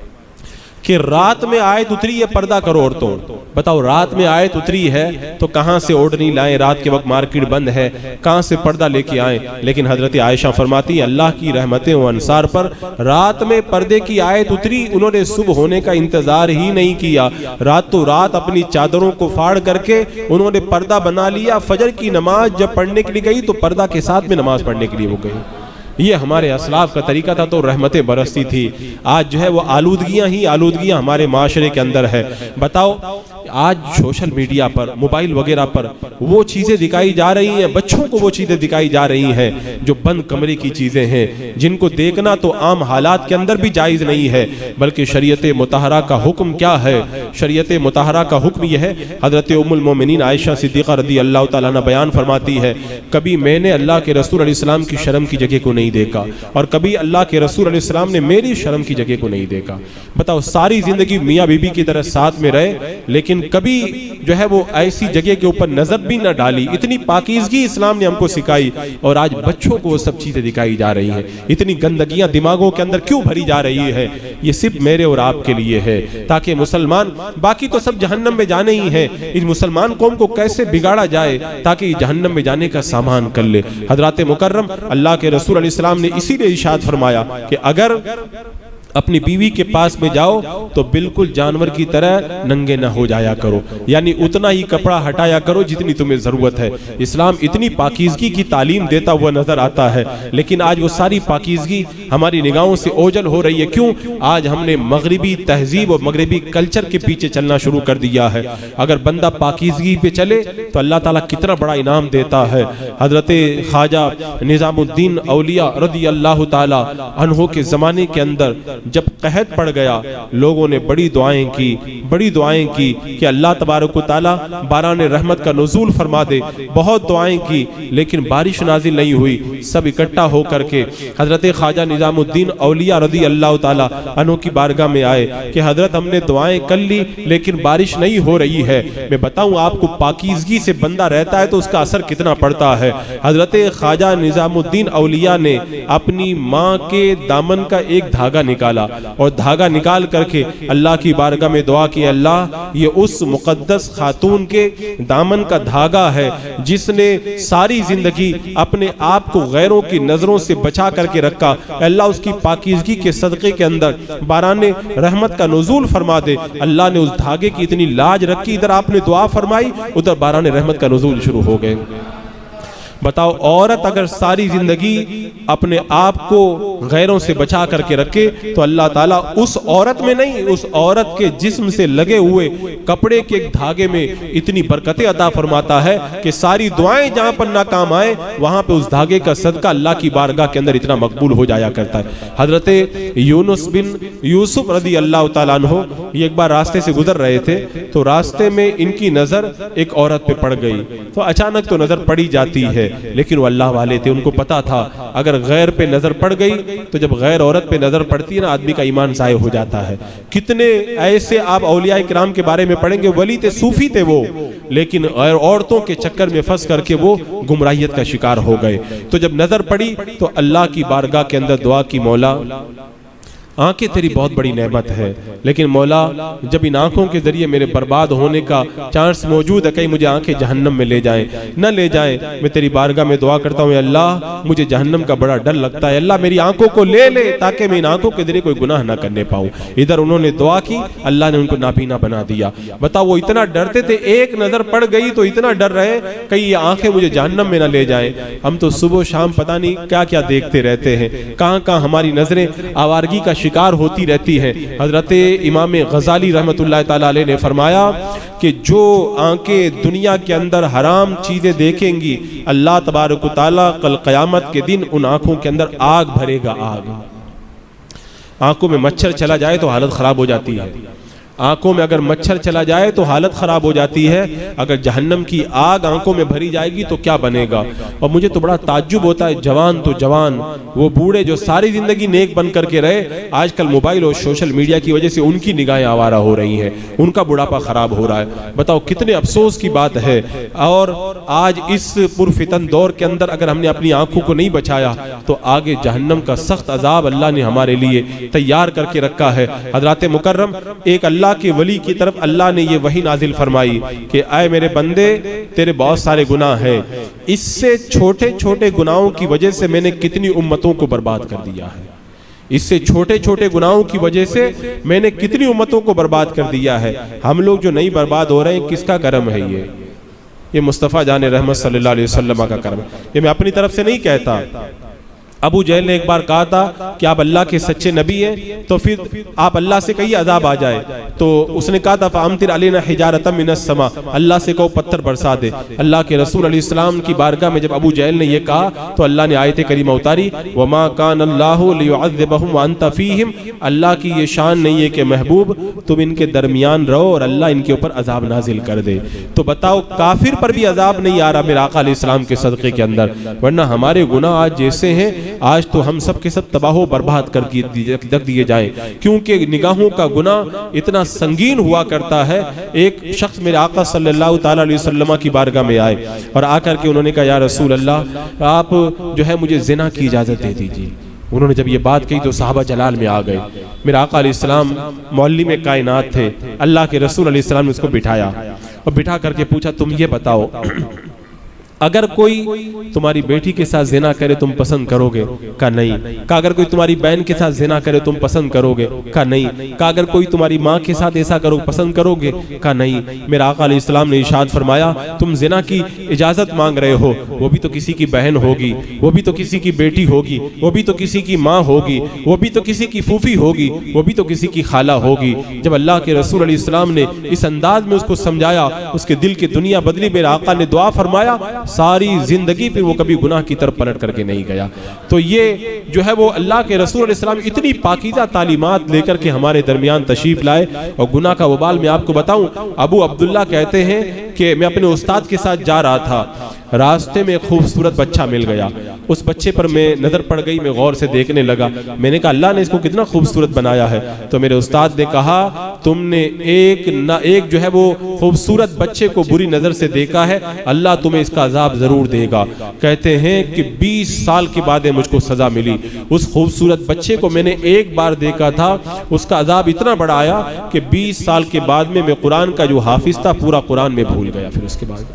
کہ رات میں آیت اتری ہے پردہ کرو عورتوں۔ بتاؤ رات میں آیت اتری ہے تو کہاں سے اوڑھنی لائیں، رات کے وقت مارکیٹ بند ہے، کہاں سے پردہ لے کے آئیں؟ لیکن حضرت عائشہ فرماتی ہیں اللہ کی رحمتیں و انصار پر رات میں پردے کی آیت اتری، انہوں نے صبح ہونے کا انتظار ہی نہیں کیا، رات تو رات اپنی چادروں کو پھاڑ کر کے انہوں نے پردہ بنا لیا۔ فجر کی نماز جب پڑھنے کے لیے گئی تو پردہ کے ساتھ میں نماز پڑھنے کے لیے وہ گئی۔ یہ ہمارے اسلاف کا طریقہ تھا تو رحمتیں برستی تھی۔ آج جو ہے وہ آلودگیاں ہی آلودگیاں ہمارے معاشرے کے اندر ہے۔ بتاؤ آج سوشل میڈیا پر، موبائل وغیرہ پر وہ چیزیں دکھائی جا رہی ہیں، بچوں کو وہ چیزیں دکھائی جا رہی ہیں جو بند کمرے کی چیزیں ہیں، جن کو دیکھنا تو عام حالات کے اندر بھی جائز نہیں ہے، بلکہ شریعت مطہرہ کا حکم کیا ہے؟ شریعت مطہرہ کا حکم یہ ہے، حضرت ام المومنین عائشہ صدیقہ رضی اللہ تعالیٰ عنہ بیان فرماتی ہے کبھی میں نے اللہ کے رسول علیہ السلام کی شرم کی جگہ کو نہیں دیکھا اور کبھی اللہ کے رسول علیہ السلام نے میری شرم کی جگہ کو نہیں دیکھا۔ بتاؤ ساری زندگی میاں بی بی کی طرح ساتھ میں رہے لیکن کبھی جو ہے وہ ایسی جگہ کے اوپر نظر بھی نہ ڈالی۔ اتنی پاکیزگی اسلام نے ہم کو سکھائی اور آج بچوں کو وہ سب چیزیں دکھائی جا رہی ہیں۔ اتنی گندگیاں دماغوں کے اندر کیوں بھری جا رہی ہے؟ یہ صرف میرے اور آپ کے لیے ہے تاکہ مسلمان، باقی تو سب جہنم میں جانے ہی ہیں، اس مسلمان قوم کو کیسے بگاڑا جائے تاکہ یہ جہنم میں جانے کا سامان کر لے۔ حضرات مکرم اللہ کے رسول علیہ السلام نے اسی لیے ارشاد فرمایا کہ اگر اپنی بیوی کے پاس میں جاؤ تو بالکل جانور کی طرح ننگے نہ ہو جایا کرو، یعنی اتنا ہی کپڑا ہٹایا کرو جتنی تمہیں ضرورت ہے۔ اسلام اتنی پاکیزگی کی تعلیم دیتا ہوا نظر آتا ہے لیکن آج وہ ساری پاکیزگی ہماری نگاہوں سے اوجھل ہو رہی ہے۔ کیوں؟ آج ہم نے مغربی تہذیب اور مغربی کلچر کے پیچھے چلنا شروع کر دیا ہے۔ اگر بندہ پاکیزگی پہ چلے تو اللہ تعالیٰ کتنا بڑا انعام دیتا ہے۔ حضرت خواجہ نظام الدین اولیاء رضی اللہ تعالیٰ عنہ کے زمانے کے اندر جب قحط پڑ گیا لوگوں نے بڑی دعائیں کی بڑی دعائیں کی کہ اللہ تبارک و تعالیٰ باران رحمت کا نزول فرما دے، بہت دعائیں کی لیکن بارش نازل نہیں ہوئی۔ سب اکٹھا ہو کر کے حضرت خواجہ نظام الدین اولیاء رضی اللہ تعالیٰ عنہ کی بارگاہ میں آئے کہ حضرت ہم نے دعائیں کر لی لیکن بارش نہیں ہو رہی ہے۔ میں بتاؤں آپ کو پاکیزگی سے بندہ رہتا ہے تو اس کا اثر کتنا پڑتا ہے۔ حضرت خواجہ نظام الدین اولیاء نے اپنی ماں کے دامن کا ایک دھاگا نکالا اور دھاگا نکال کر کے اللہ کی بارگاہ میں دعا کی، اللہ یہ اس مقدس خاتون کے دامن کا دھاگا ہے جس نے ساری زندگی اپنے آپ کو غیروں کی نظروں سے بچا کر کے رکھا، اللہ اس کی پاکیزگی کے صدقے کے اندر باران رحمت کا نزول فرما دے۔ اللہ نے اس دھاگے کی اتنی لاج رکھی، ادھر آپ نے دعا فرمائی ادھر باران رحمت کا نزول شروع ہو گئے۔ بتاؤ عورت اگر ساری زندگی اپنے آپ کو غیروں سے بچا کر کے رکھے تو اللہ تعالیٰ اس عورت میں نہیں، اس عورت کے جسم سے لگے ہوئے کپڑے کے ایک دھاگے میں اتنی برکتیں عطا فرماتا ہے کہ ساری دعائیں جہاں پر ناکام آئے وہاں پہ اس دھاگے کا صدقہ اللہ کی بارگاہ کے اندر اتنا مقبول ہو جایا کرتا ہے۔ حضرت یونس بن یوسف رضی اللہ تعالیٰ عنہ یہ ایک بار راستے سے گزر رہے تھے تو راستے میں ان کی نظر ایک عورت پہ پڑ گئی، تو اچانک تو نظر پڑی جاتی ہے لیکن وہ اللہ والے تھے، ان کو پتا تھا اگر غیر پہ نظر پڑ گئی تو جب غیر عورت پہ نظر پڑتی ہے نا آدمی کا ایمان ضائع ہو جاتا ہے۔ کتنے ایسے آپ اولیاء کرام کے بارے میں پڑھیں گے، ولی تھے، صوفی تھے وہ، لیکن غیر عورتوں کے چکر میں پھنس کر کے وہ گمراہیت کا شکار ہو گئے۔ تو جب نظر پڑی تو اللہ کی بارگاہ کے اندر دعا کی، مولا آنکھیں تیری بہت بڑی نعمت ہے لیکن مولا جب ان آنکھوں کے ذریعے میرے برباد ہونے کا چانس موجود ہے، کہیں مجھے آنکھیں جہنم میں لے جائیں نہ لے جائیں، میں تیری بارگاہ میں دعا کرتا ہوں اللہ مجھے جہنم کا بڑا ڈر لگتا ہے، اللہ میری آنکھوں کو لے لے تاکہ میں ان آنکھوں کے ذریعے کوئی گناہ نہ کرنے پاؤں۔ ادھر انہوں نے دعا کی، اللہ نے ان کو نابینا بنا دیا۔ بتاؤ وہ اتنا ڈرتے تھے، ایک نظر پڑ گئی تو اتنا ڈر رہے کہیں یہ آنکھیں مجھے جہنم میں نہ لے جائیں۔ ہم تو صبح شام پتہ نہیں کیا کیا دیکھتے رہتے ہیں، کہاں کہاں ہماری نظریں آوارگی کا شکار ہوتی رہتی ہے۔ حضرت امام غزالی رحمت اللہ تعالیٰ علیہ نے فرمایا کہ جو آنکھیں دنیا کے اندر حرام چیزیں دیکھیں گی اللہ تبارک و تعالیٰ کل قیامت کے دن ان آنکھوں کے اندر آگ بھرے گا، آگ۔ آنکھوں میں مچھر چلا جائے تو حالت خراب ہو جاتی ہے، آنکھوں میں اگر مچھر چلا جائے تو حالت خراب ہو جاتی ہے، اگر جہنم کی آگ آنکھوں میں بھری جائے گی تو کیا بنے گا؟ اور مجھے تو بڑا تعجب ہوتا ہے، جوان تو جوان، وہ بوڑھے جو ساری زندگی نیک بن کر کے رہے، آج کل موبائل اور سوشل میڈیا کی وجہ سے ان کی نگاہیں آوارہ ہو رہی ہیں، ان کا بڑھاپا خراب ہو رہا ہے۔ بتاؤ کتنے افسوس کی بات ہے۔ اور آج اس پرفتن دور کے اندر اگر ہم نے اپنی آنکھوں کو نہیں بچایا تو آگے جہنم کا سخت عذاب اللہ نے ہمارے لیے تیار کر کے رکھا ہے۔ حضرات مکرم، ایک اللہ کے ولی کی طرف اللہ نے یہ وحی نازل فرمائی کہ اے میرے بندے، تیرے بہت سارے گناہ ہیں، اس سے چھوٹے چھوٹے گناہوں کی وجہ سے میں نے کتنی امتوں کو برباد کر دیا ہے، اس سے چھوٹے چھوٹے گناہوں کی وجہ سے میں نے کتنی امتوں کو برباد کر دیا ہے۔ ہم لوگ جو نہیں برباد ہو رہے ہیں، کس کا کرم ہے؟ یہ یہ مصطفیٰ جان رحمت صلی اللہ علیہ وسلم کا کرم۔ یہ میں اپنی طرف سے نہیں کہتا۔ ابو جہل نے ایک بار کہا تھا کہ آپ اللہ کے سچے نبی ہیں تو پھر آپ اللہ سے کہیے عذاب آ جائے، تو اس نے کہا تھا فَأَمْطِرْ عَلَيْنَا حِجَارَةً مِّنَ السَّمَاءِ، اللہ سے کہو پتھر برسا دے۔ اللہ کے رسول علیہ السلام کی بارگاہ میں جب ابو جہل نے یہ کہا تو اللہ نے آیت کریمہ اتاری وَمَا كَانَ اللَّهُ لِيُعَذِّبَهُمْ وَأَنْتَ فِيهِمْ، اللہ کی یہ شان نہیں ہے کہ محبوب تم ان کے درمیان رہو اور اللہ ان کے اوپر عذاب نازل کر دے۔ تو بتاؤ کافر پر بھی عذاب نہیں آ رہا میرے آقا علیہ السلام کے صدقے کے اندر، ورنہ ہمارے گناہ آج جیسے ہیں، آج تو ہم سب کے سب تباہ و برباد کر رکھ دیے جائیں، کیونکہ نگاہوں کا گناہ اتنا سنگین ہوا کرتا ہے۔ ایک شخص میرے آقا صلی اللہ تعالیٰ علیہ وسلم کی بارگاہ میں آئے اور آ کر کے انہوں نے کہا یا رسول اللہ، آپ جو ہے مجھے زنا کی اجازت دے دیجیے۔ انہوں نے جب یہ بات کہی تو صحابہ جلال میں آ گئے۔ میرے آقا علیہ السلام معلم کائنات تھے، اللہ کے رسول علیہ السلام نے اس کو بٹھایا اور بٹھا کر کے پوچھا تم یہ بتاؤ، اگر کوئی تمہاری بیٹی کے ساتھ زنا کرے تم پسند کرو گے؟ کہا نہیں۔ کہا اگر کوئی تمہاری بہن کے ساتھ زنا کرے تم پسند کرو گے؟ کہا نہیں۔ کہا اگر کوئی تمہاری ماں کے ساتھ ایسا کرو پسند کرو گے؟ کہا نہیں۔ میرا آقا علیہ السلام نے ارشاد فرمایا تم زنا کی اجازت مانگ رہے ہو، وہ بھی تو کسی کی بہن ہوگی، وہ بھی تو کسی کی بیٹی ہوگی، وہ بھی تو کسی کی ماں ہوگی، وہ بھی تو کسی کی پھوپھی ہوگی، وہ بھی تو کسی کی خالہ ہوگی۔ جب اللہ کے رسول علیہ السلام نے اس انداز میں اس کو سمجھایا، اس کے دل کی دنیا بدلی۔ میرے آقا نے دعا فرمایا، ساری زندگی پھر وہ کبھی گناہ کی طرف پلٹ کر کے نہیں گیا۔ تو یہ جو ہے وہ اللہ کے رسول علیہ السلام اتنی پاکیزہ تعلیمات لے کر کے ہمارے درمیان تشریف لائے۔ اور گناہ کا وبال میں آپ کو بتاؤں، ابو عبداللہ کہتے ہیں کہ میں اپنے استاد کے ساتھ جا رہا تھا، راستے میں خوبصورت بچہ مل گیا، اس بچے پر میں نظر پڑ گئی، میں غور سے دیکھنے لگا، میں نے کہا اللہ نے اس کو کتنا خوبصورت بنایا ہے۔ تو میرے استاد نے کہا تم نے ایک نہ ایک جو ہے وہ خوبصورت بچے کو بری نظر سے دیکھا ہے، اللہ تمہیں اس کا عذاب ضرور دے گا۔ کہتے ہیں کہ بیس سال کے بعد مجھ کو سزا ملی، اس خوبصورت بچے کو میں نے ایک بار دیکھا تھا، اس کا عذاب اتنا بڑا آیا کہ بیس سال کے بعد میں میں قرآن کا جو حافظ تھا پورا قرآن میں بھول گیا۔ پھر اس کے بعد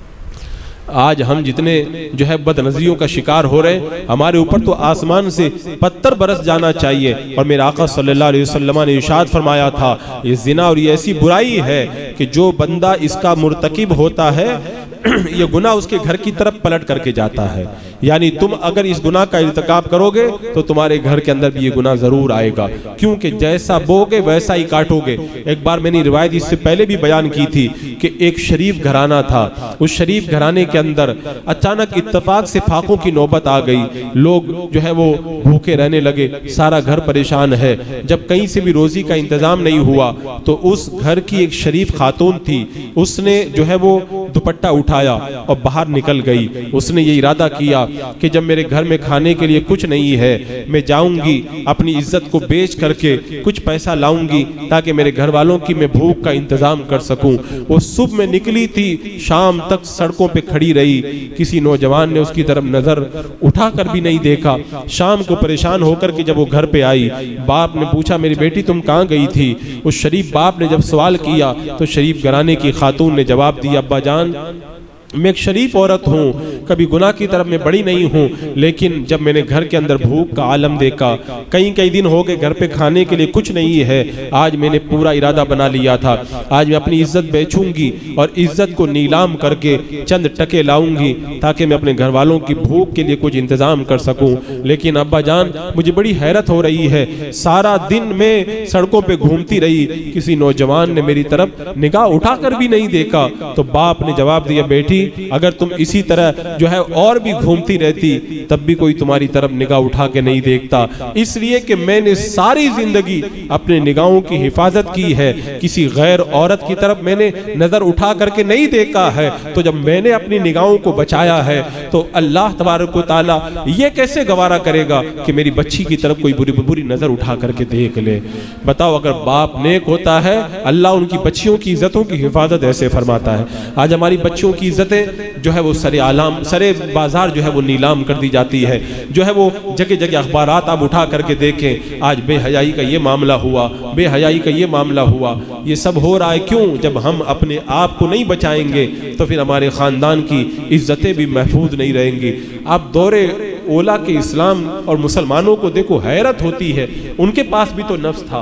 آج ہم جتنے جو ہے بد نظریوں کا شکار ہو رہے، ہمارے اوپر تو آسمان سے پتھر برس جانا چاہیے۔ اور میرے آقا صلی اللہ علیہ وسلم نے ارشاد فرمایا تھا یہ زنا اور یہ ایسی برائی ہے کہ جو بندہ اس کا مرتکب ہوتا ہے یہ گناہ اس کے گھر کی طرف پلٹ کر کے جاتا ہے، یعنی تم اگر اس گناہ کا ارتکاب کرو گے تو تمہارے گھر کے اندر بھی یہ گناہ ضرور آئے گا، کیونکہ جیسا بوگے ویسا ہی کاٹو گے۔ ایک بار میں نے روایت اس سے پہلے بھی بیان کی تھی کہ ایک شریف گھرانہ تھا، اس شریف گھرانے کے اندر اچانک اتفاق سے فاقوں کی نوبت آ گئی، لوگ جو ہے وہ بھوکے رہنے لگے، سارا گھر پریشان ہے۔ جب کہیں سے بھی روزی کا انتظام نہیں ہوا تو اس گھر کی ایک شریف خاتون تھی، اس نے جو ہے وہ دوپٹہ اٹھایا اور باہر نکل گئی۔ اس نے یہ ارادہ کیا کہ جب میرے گھر میں کھانے کے لیے کچھ نہیں ہے، میں جاؤں گی اپنی عزت کو بیچ کر کے کچھ پیسہ لاؤں گی تاکہ میرے گھر والوں کی میں بھوک کا انتظام کر سکوں۔ وہ صبح میں نکلی تھی، شام تک سڑکوں پہ کھڑی رہی، کسی نوجوان نے اس کی طرف نظر اٹھا کر بھی نہیں دیکھا۔ شام کو پریشان ہو کر کے جب وہ گھر پہ آئی، باپ نے پوچھا میری بیٹی تم کہاں گئی تھی؟ اس شریف باپ نے جب سوال کیا تو شریف گھرانے کی خاتون نے جواب دیا ابا جان میں ایک شریف عورت ہوں، کبھی گناہ کی طرف میں بڑی نہیں ہوں، لیکن جب میں نے گھر کے اندر بھوک کا عالم دیکھا، کئی کئی دن ہو گئے گھر پہ کھانے کے لیے کچھ نہیں ہے، آج میں نے پورا ارادہ بنا لیا تھا، آج میں اپنی عزت بیچوں گی اور عزت کو نیلام کر کے چند ٹکے لاؤں گی تاکہ میں اپنے گھر والوں کی بھوک کے لیے کچھ انتظام کر سکوں۔ لیکن ابا جان مجھے بڑی حیرت ہو رہی ہے، سارا دن میں سڑکوں پہ گھومتی رہی، کسی نوجوان نے میری طرف نگاہ اٹھا کر بھی نہیں دیکھا۔ تو باپ نے جواب دیا بیٹی اگر تم اسی طرح جو ہے اور بھی گھومتی رہتی تب بھی کوئی تمہاری طرف نگاہ اٹھا کے نہیں دیکھتا، اس لیے کہ میں نے ساری زندگی اپنے نگاہوں کی حفاظت کی ہے، کسی غیر عورت کی طرف میں نے نظر اٹھا کر کے نہیں دیکھا ہے۔ تو جب میں نے اپنی نگاہوں کو بچایا ہے تو اللہ تبارک و تعالیٰ یہ کیسے گوارا کرے گا کہ میری بچی کی طرف کوئی بری بری نظر اٹھا کر کے دیکھ لے؟ بتاؤ، اگر باپ نیک ہوتا ہے اللہ ان کی بچیوں کی عزتوں کی حفاظت ایسے فرماتا ہے۔ آج ہماری بچیوں کی عزتیں جو ہے وہ سر عالم سر بازار جو ہے وہ نیلام کر دی جاتی ہے، جو ہے وہ جگہ جگہ اخبارات آپ اٹھا کر کے دیکھیں، آج بے حیائی کا یہ معاملہ ہوا، بے حیائی کا یہ معاملہ ہوا۔ یہ سب ہو رہا ہے کیوں؟ جب ہم اپنے آپ کو نہیں بچائیں گے تو پھر ہمارے خاندان کی عزتیں بھی محفوظ نہیں رہیں گی۔ آپ دور اولا کے اسلام اور مسلمانوں کو دیکھو، حیرت ہوتی ہے، ان کے پاس بھی تو نفس تھا،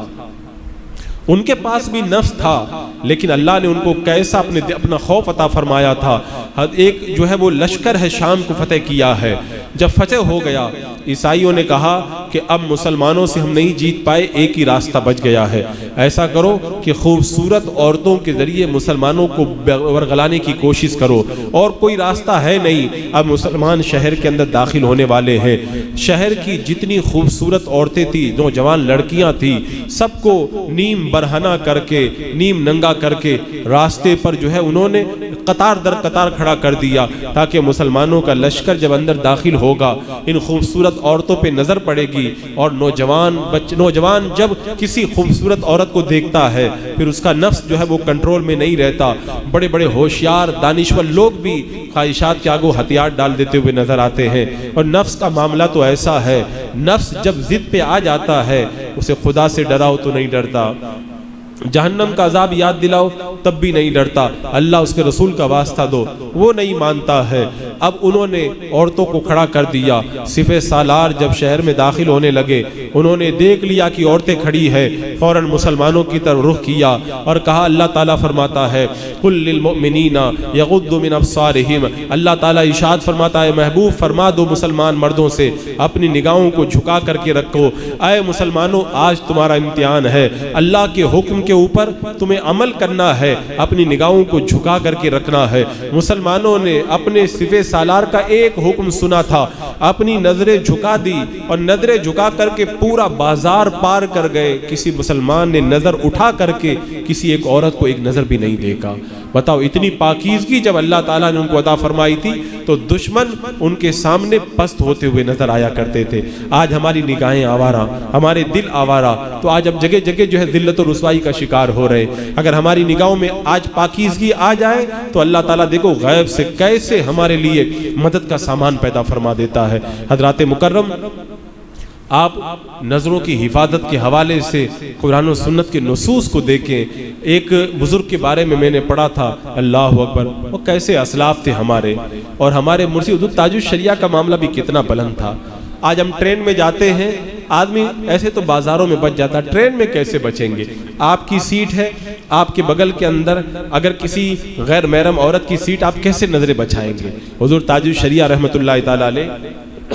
ان کے پاس بھی نفس تھا، لیکن اللہ نے ان کو کیسا اپنے اپنا خوف عطا فرمایا تھا۔ ایک جو ہے وہ لشکر ہے شام کو فتح کیا ہے، جب فتح ہو گیا عیسائیوں نے کہا کہ اب مسلمانوں سے ہم نہیں جیت پائے، ایک ہی راستہ بچ گیا ہے، ایسا کرو کہ خوبصورت عورتوں کے ذریعے مسلمانوں کو ورغلانے کی کوشش کرو، اور کوئی راستہ ہے نہیں۔ اب مسلمان شہر کے اندر داخل ہونے والے ہیں، شہر کی جتنی خوبصورت عورتیں تھیں، نوجوان لڑکیاں تھیں، سب کو نیم برہنہ کر کے، نیم ننگا کر کے راستے پر جو ہے انہوں نے قطار در قطار کھڑا کر دیا، تاکہ مسلمانوں کا لشکر جب اندر داخل ہوگا ان خوبصورت عورتوں پہ نظر پڑے گی، اور نوجوان بچ نوجوان جب کسی خوبصورت عورت کو دیکھتا ہے پھر اس کا نفس جو ہے وہ کنٹرول میں نہیں رہتا۔ بڑے بڑے ہوشیار دانشور لوگ بھی خواہشات کے آگے ہتھیار ڈال دیتے ہوئے نظر آتے ہیں، اور نفس کا معاملہ تو ایسا ہے، نفس جب ضد پہ آ جاتا ہے اسے خدا سے ڈراؤ تو نہیں ڈرتا، جہنم کا عذاب یاد دلاؤ تب بھی نہیں ڈرتا، اللہ اس کے رسول کا واسطہ دو وہ نہیں مانتا ہے۔ اب انہوں نے عورتوں کو کھڑا کر دیا، سپہ سالار جب شہر میں داخل ہونے لگے انہوں نے دیکھ لیا کہ عورتیں کھڑی ہے، فوراً مسلمانوں کی طرف رخ کیا اور کہا، اللہ تعالیٰ فرماتا ہے قُلْ لِلْمُؤْمِنِينَ يَغُضُّ مِنْ أَبْصَارِهِمْ، اللہ تعالیٰ ارشاد فرماتا ہے محبوب فرما دو مسلمان مردوں سے اپنی نگاہوں کو جھکا کر کے رکھو۔ اے مسلمانوں، آج تمہارا امتحان ہے، اللہ کے حکم کے اوپر تمہیں عمل کرنا ہے، اپنی نگاہوں کو جھکا کر کے رکھنا ہے۔ مسلمانوں نے اپنے سپہ سالار کا ایک حکم سنا تھا، اپنی نظریں جھکا دی اور نظریں جھکا کر کے پورا بازار پار کر گئے، کسی مسلمان نے نظر اٹھا کر کے کسی ایک عورت کو ایک نظر بھی نہیں دیکھا۔ بتاؤ، اتنی پاکیزگی جب اللہ تعالیٰ نے ان کو عطا فرمائی تھی تو دشمن ان کے سامنے پست ہوتے ہوئے نظر آیا کرتے تھے۔ آج ہماری نگاہیں آوارہ، ہمارے دل آوارہ، تو آج اب جگہ جگہ جو ہے ذلت و رسوائی کا شکار ہو رہے۔ اگر ہماری نگاہوں میں آج پاکیزگی آ جائے تو اللہ تعالیٰ دیکھو غیب سے کیسے ہمارے لیے مدد کا سامان پیدا فرما دیتا ہے۔ حضرات مکرم، آپ نظروں کی حفاظت کے حوالے سے قرآن و سنت کے نصوص کو دیکھیں۔ ایک بزرگ کے بارے میں میں نے پڑھا تھا، اللہ اکبر، وہ کیسے اسلاف تھے ہمارے، اور ہمارے مرشد حضرت تاج الشریعہ کا معاملہ بھی کتنا بلند تھا۔ آج ہم ٹرین میں جاتے ہیں، آدمی ایسے تو بازاروں میں بچ جاتا، ٹرین میں کیسے بچیں گے؟ آپ کی سیٹ ہے، آپ کے بغل کے اندر اگر کسی غیر محرم عورت کی سیٹ، آپ کیسے نظریں بچائیں گے؟ حضور تاج الشریعہ رحمۃ اللہ تعالیٰ علیہ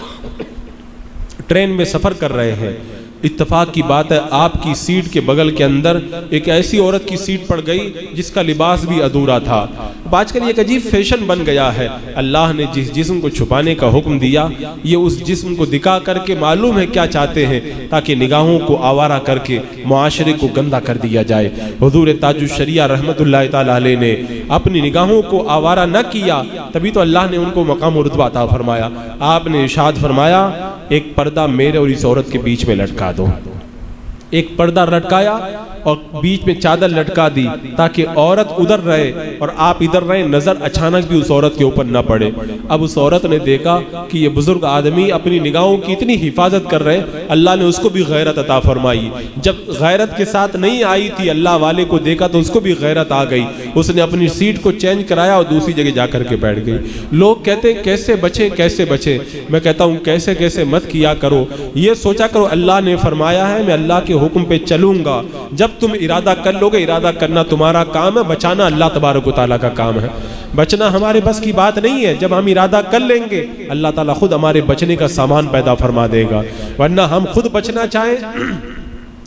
ٹرین میں سفر کر رہے ہیں، اتفاق کی بات ہے آپ کی سیٹ کے بغل کے اندر ایک ایسی عورت کی سیٹ پڑ گئی جس کا لباس بھی ادھورا تھا۔ آج کل ایک عجیب فیشن بن گیا ہے، اللہ نے جس جسم کو چھپانے کا حکم دیا یہ اس جسم کو دکھا کر کے معلوم ہے کیا چاہتے ہیں، تاکہ نگاہوں کو آوارہ کر کے معاشرے کو گندہ کر دیا جائے۔ حضور تاج الشریعہ رحمت اللہ تعالیٰ علیہ نے اپنی نگاہوں کو آوارہ نہ کیا، تبھی تو اللہ نے ان کو مقام و رتبہ عطا فرمایا۔ آپ نے ارشاد فرمایا، ایک پردہ میرے اور اس عورت کے بیچ میں لٹکا دو۔ ایک پردہ لٹکایا اور بیچ میں چادر لٹکا دی تاکہ عورت ادھر رہے اور آپ ادھر رہے، نظر اچانک بھی اس عورت کے اوپر نہ پڑے۔ اب اس عورت نے دیکھا کہ یہ بزرگ آدمی اپنی نگاہوں کی اتنی حفاظت کر رہے، اللہ نے اس کو بھی غیرت عطا فرمائی۔ جب غیرت کے ساتھ نہیں آئی تھی اللہ والے کو دیکھا تو اس کو بھی غیرت آ گئی، اس نے اپنی سیٹ کو چینج کرایا اور دوسری جگہ جا کر کے بیٹھ گئی۔ لوگ کہتے ہیں کیسے بچیں کیسے بچیں، میں کہتا ہوں کیسے کیسے مت کیا کرو، یہ سوچا کرو اللہ نے فرمایا ہے میں اللہ کے حکم پہ چلوں گا۔ جب تم ارادہ کر لو گے، ارادہ کرنا تمہارا کام ہے، بچانا اللہ تبارک و تعالیٰ کا کام ہے۔ بچنا ہمارے بس کی بات نہیں ہے، جب ہم ارادہ کر لیں گے اللہ تعالیٰ خود ہمارے بچنے کا سامان پیدا فرما دے گا، ورنہ ہم خود بچنا چاہیں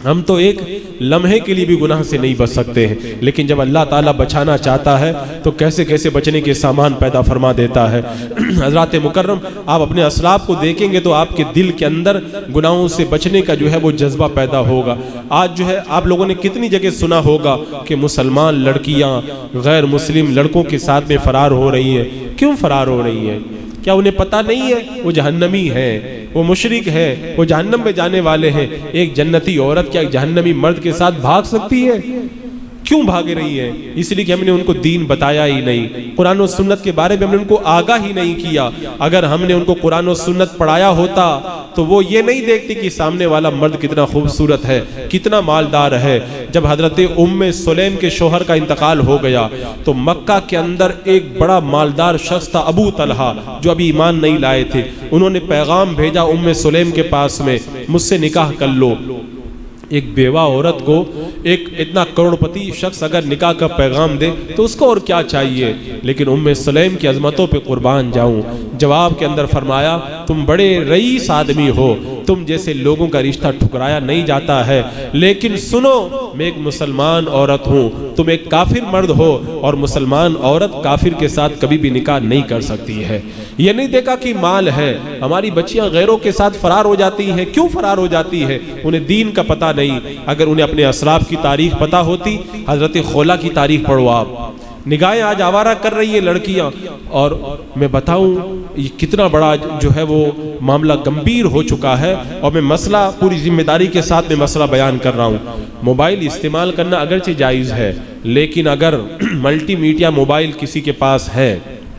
ہم تو ایک لمحے کے لیے بھی گناہ سے نہیں بچ سکتے ہیں، لیکن جب اللہ تعالیٰ بچانا چاہتا ہے تو کیسے کیسے بچنے کے سامان پیدا فرما دیتا ہے۔ حضرات مکرم، آپ اپنے اسلاف کو دیکھیں گے تو آپ کے دل کے اندر گناہوں سے بچنے کا جو ہے وہ جذبہ پیدا ہوگا۔ آج جو ہے آپ لوگوں نے کتنی جگہ سنا ہوگا کہ مسلمان لڑکیاں غیر مسلم لڑکوں کے ساتھ میں فرار ہو رہی ہیں۔ کیوں فرار ہو رہی ہیں؟ کیا انہیں پتہ نہیں ہے وہ جہنمی ہے، وہ مشرک ہے، وہ جہنم میں جانے والے ہیں؟ ایک جنتی عورت کیا ایک جہنمی مرد کے ساتھ بھاگ سکتی ہے؟ کیوں بھاگ رہی ہے؟ اس لیے کہ ہم نے ان کو دین بتایا ہی نہیں، قرآن و سنت کے بارے میں ہم نے ان کو آگاہ ہی نہیں کیا۔ اگر ہم نے ان کو قرآن و سنت پڑھایا ہوتا تو وہ یہ نہیں دیکھتی کہ سامنے والا مرد کتنا خوبصورت ہے، کتنا مالدار ہے۔ جب حضرت ام سلیم کے شوہر کا انتقال ہو گیا تو مکہ کے اندر ایک بڑا مالدار شخص تھا، ابو طلحہ، جو ابھی ایمان نہیں لائے تھے۔ انہوں نے پیغام بھیجا ام سلیم کے پاس میں، مجھ سے نکاح کر لو۔ ایک بیوہ عورت کو ایک اتنا کروڑپتی شخص اگر نکاح کا پیغام دے تو اس کو اور کیا چاہیے؟ لیکن ام سلیم کی عظمتوں پہ قربان جاؤں، جواب کے اندر فرمایا، تم بڑے رئیس آدمی ہو، تم جیسے لوگوں کا رشتہ ٹھکرایا نہیں جاتا ہے، لیکن سنو، میں ایک مسلمان عورت ہوں، تم ایک کافر مرد ہو، اور مسلمان عورت کافر کے ساتھ کبھی بھی نکاح نہیں کر سکتی ہے۔ یہ نہیں دیکھا کہ مال ہے، ہماری بچیاں غیروں کے ساتھ فرار ہو جاتی ہیں۔ کیوں فرار ہو جاتی ہے؟ انہیں دین کا پتہ نہیں۔ اگر انہیں اپنے اسلاف کی تاریخ پتہ ہوتی، حضرت خولا کی تاریخ پڑھو آپ، نگاہیں آج آوارہ کر رہی ہیں لڑکیاں، اور میں بتاؤں یہ کتنا بڑا جو ہے وہ معاملہ گمبھیر ہو چکا ہے، اور میں مسئلہ پوری ذمہ داری کے ساتھ میں مسئلہ بیان کر رہا ہوں۔ موبائل استعمال کرنا اگرچہ جائز ہے، لیکن اگر ملٹی میڈیا موبائل کسی کے پاس ہے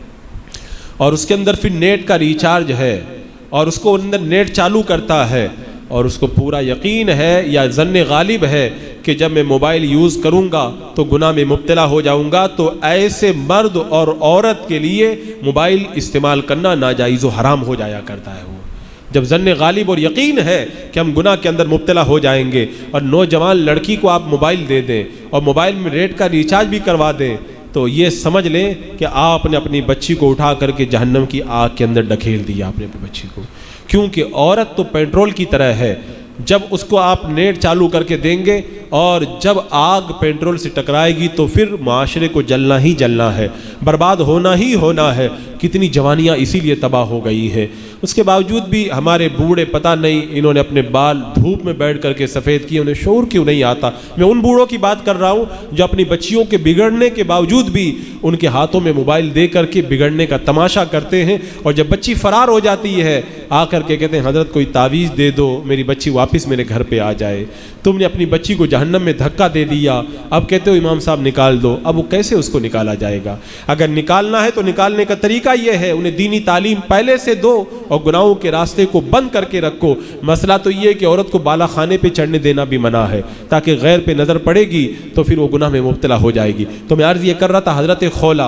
اور اس کے اندر پھر نیٹ کا ریچارج ہے اور اس کو اندر نیٹ چالو کرتا ہے اور اس کو پورا یقین ہے یا ظن غالب ہے کہ جب میں موبائل یوز کروں گا تو گناہ میں مبتلا ہو جاؤں گا، تو ایسے مرد اور عورت کے لیے موبائل استعمال کرنا ناجائز و حرام ہو جایا کرتا ہے۔ وہ جب ظن غالب اور یقین ہے کہ ہم گناہ کے اندر مبتلا ہو جائیں گے، اور نوجوان لڑکی کو آپ موبائل دے دیں اور موبائل میں نیٹ کا ریچارج بھی کروا دیں، تو یہ سمجھ لیں کہ آپ نے اپنی بچی کو اٹھا کر کے جہنم کی آگ کے اندر ڈھکیل دیا آپ نے اپنی بچی کو۔ کیونکہ عورت تو پیٹرول کی طرح ہے، جب اس کو آپ نیٹ چالو کر کے دیں گے اور جب آگ پیٹرول سے ٹکرائے گی تو پھر معاشرے کو جلنا ہی جلنا ہے، برباد ہونا ہی ہونا ہے۔ کتنی جوانیاں اسی لیے تباہ ہو گئی ہیں۔ اس کے باوجود بھی ہمارے بوڑھے پتہ نہیں انہوں نے اپنے بال دھوپ میں بیٹھ کر کے سفید کیے، انہیں شعور کیوں نہیں آتا۔ میں ان بوڑھوں کی بات کر رہا ہوں جو اپنی بچیوں کے بگڑنے کے باوجود بھی ان کے ہاتھوں میں موبائل دے کر کے بگڑنے کا تماشا کرتے ہیں، اور جب بچی فرار ہو جاتی ہے آ کر کے کہتے ہیں حضرت کوئی تعویذ دے دو میری بچی واپس میرے گھر پہ آ جائے۔ تم نے اپنی بچی کو جہنم میں دھکا دے دیا، اب کہتے ہو امام صاحب نکال دو۔ اب وہ کیسے اس کو نکالا جائے گا؟ اگر نکالنا ہے تو نکالنے کا طریقہ یہ ہے انہیں دینی تعلیم پہلے سے دو اور گناہوں کے راستے کو بند کر کے رکھو۔ مسئلہ تو یہ ہے کہ عورت کو بالا خانے پہ چڑھنے دینا بھی منع ہے، تاکہ غیر پہ نظر پڑے گی تو پھر وہ گناہ میں مبتلا ہو جائے گی۔ تو میں عرض یہ کر رہا تھا، حضرت خولا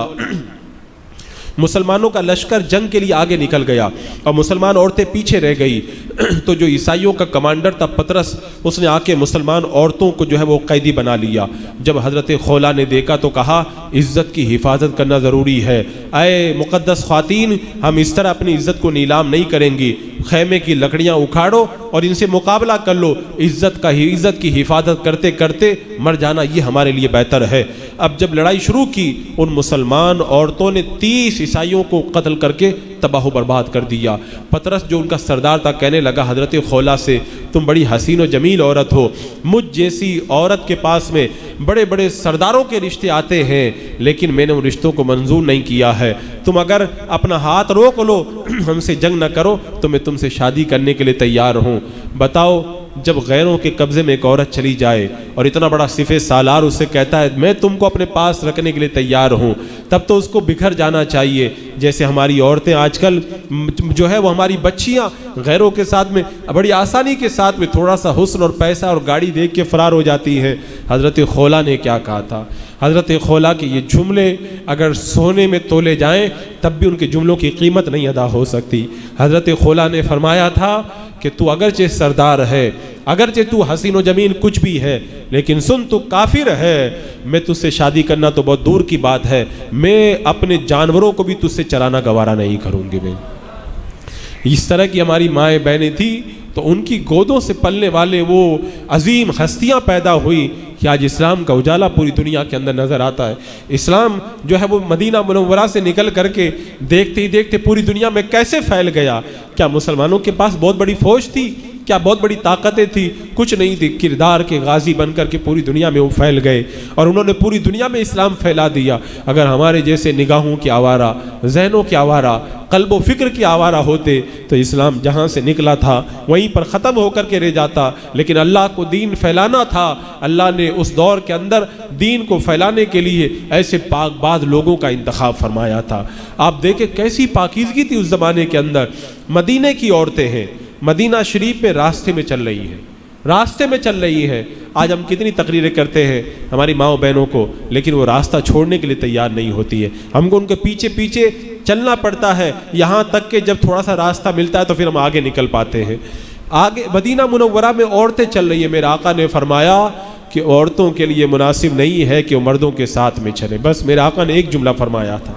مسلمانوں کا لشکر جنگ کے لیے آگے نکل گیا اور مسلمان عورتیں پیچھے رہ گئی، تو جو عیسائیوں کا کمانڈر تھا پطرس، اس نے آ کے مسلمان عورتوں کو جو ہے وہ قیدی بنا لیا۔ جب حضرت خولا نے دیکھا تو کہا عزت کی حفاظت کرنا ضروری ہے، اے مقدس خواتین ہم اس طرح اپنی عزت کو نیلام نہیں کریں گی، خیمے کی لکڑیاں اکھاڑو اور ان سے مقابلہ کر لو، عزت کا ہی عزت کی حفاظت کرتے کرتے مر جانا یہ ہمارے لیے بہتر ہے۔ اب جب لڑائی شروع کی ان مسلمان عورتوں نے تیس عیسائیوں کو قتل کر کے تباہ و برباد کر دیا۔ پطرس جو ان کا سردار تھا کہنے لگا حضرت خولا سے تم بڑی حسین و جمیل عورت ہو، مجھ جیسی عورت کے پاس میں بڑے بڑے سرداروں کے رشتے آتے ہیں، لیکن میں نے ان رشتوں کو منظور نہیں کیا ہے، تم اگر اپنا ہاتھ روک لو ہم سے جنگ نہ کرو تو میں تم سے شادی کرنے کے لیے تیار ہوں۔ بتاؤ جب غیروں کے قبضے میں ایک عورت چلی جائے اور اتنا بڑا صفے سالار اسے کہتا ہے میں تم کو اپنے پاس رکھنے کے لیے تیار ہوں، تب تو اس کو بکھر جانا چاہیے۔ جیسے ہماری عورتیں آج کل جو ہے وہ ہماری بچیاں غیروں کے ساتھ میں بڑی آسانی کے ساتھ میں تھوڑا سا حسن اور پیسہ اور گاڑی دیکھ کے فرار ہو جاتی ہیں۔ حضرت خولا نے کیا کہا تھا؟ حضرت خولا کے یہ جملے اگر سونے میں تولے جائیں تب بھی ان کے جملوں کی قیمت نہیں ادا ہو سکتی۔ حضرت خولا نے فرمایا تھا کہ تو اگرچہ سردار ہے، اگرچہ تو حسین و جمیل کچھ بھی ہے، لیکن سن تو کافر ہے، میں تجھ سے شادی کرنا تو بہت دور کی بات ہے، میں اپنے جانوروں کو بھی تجھ سے چرانا گوارا نہیں کروں گی۔ میں اس طرح کی ہماری مائیں بہنیں تھی تو ان کی گودوں سے پلنے والے وہ عظیم ہستیاں پیدا ہوئی کہ آج اسلام کا اجالا پوری دنیا کے اندر نظر آتا ہے۔ اسلام جو ہے وہ مدینہ منورہ سے نکل کر کے دیکھتے ہی دیکھتے پوری دنیا میں کیسے پھیل گیا۔ کیا مسلمانوں کے پاس بہت بڑی فوج تھی؟ کیا بہت بڑی طاقتیں تھی؟ کچھ نہیں تھی۔ کردار کے غازی بن کر کے پوری دنیا میں وہ پھیل گئے اور انہوں نے پوری دنیا میں اسلام پھیلا دیا۔ اگر ہمارے جیسے نگاہوں کے آوارہ، ذہنوں کے آوارہ، قلب و فکر کی آوارہ ہوتے تو اسلام جہاں سے نکلا تھا وہیں پر ختم ہو کر کے رہ جاتا، لیکن اللہ کو دین پھیلانا تھا۔ اللہ نے اس دور کے اندر دین کو پھیلانے کے لیے ایسے پاک باز لوگوں کا انتخاب فرمایا تھا۔ آپ دیکھیں کیسی پاکیزگی تھی اس زمانے کے اندر۔ مدینے کی عورتیں ہیں، مدینہ شریف میں راستے میں چل رہی ہیں، راستے میں چل رہی ہیں۔ آج ہم کتنی تقریریں کرتے ہیں ہماری ماؤں بہنوں کو، لیکن وہ راستہ چھوڑنے کے لیے تیار نہیں ہوتی ہے۔ ہم کو ان کے پیچھے پیچھے چلنا پڑتا ہے، یہاں تک کہ جب تھوڑا سا راستہ ملتا ہے تو پھر ہم آگے نکل پاتے ہیں۔ آگے مدینہ منورہ میں عورتیں چل رہی ہیں۔ میرے آقا نے فرمایا کہ عورتوں کے لیے مناسب نہیں ہے کہ وہ مردوں کے ساتھ میں چلیں۔ بس میرے آقا نے ایک جملہ فرمایا تھا،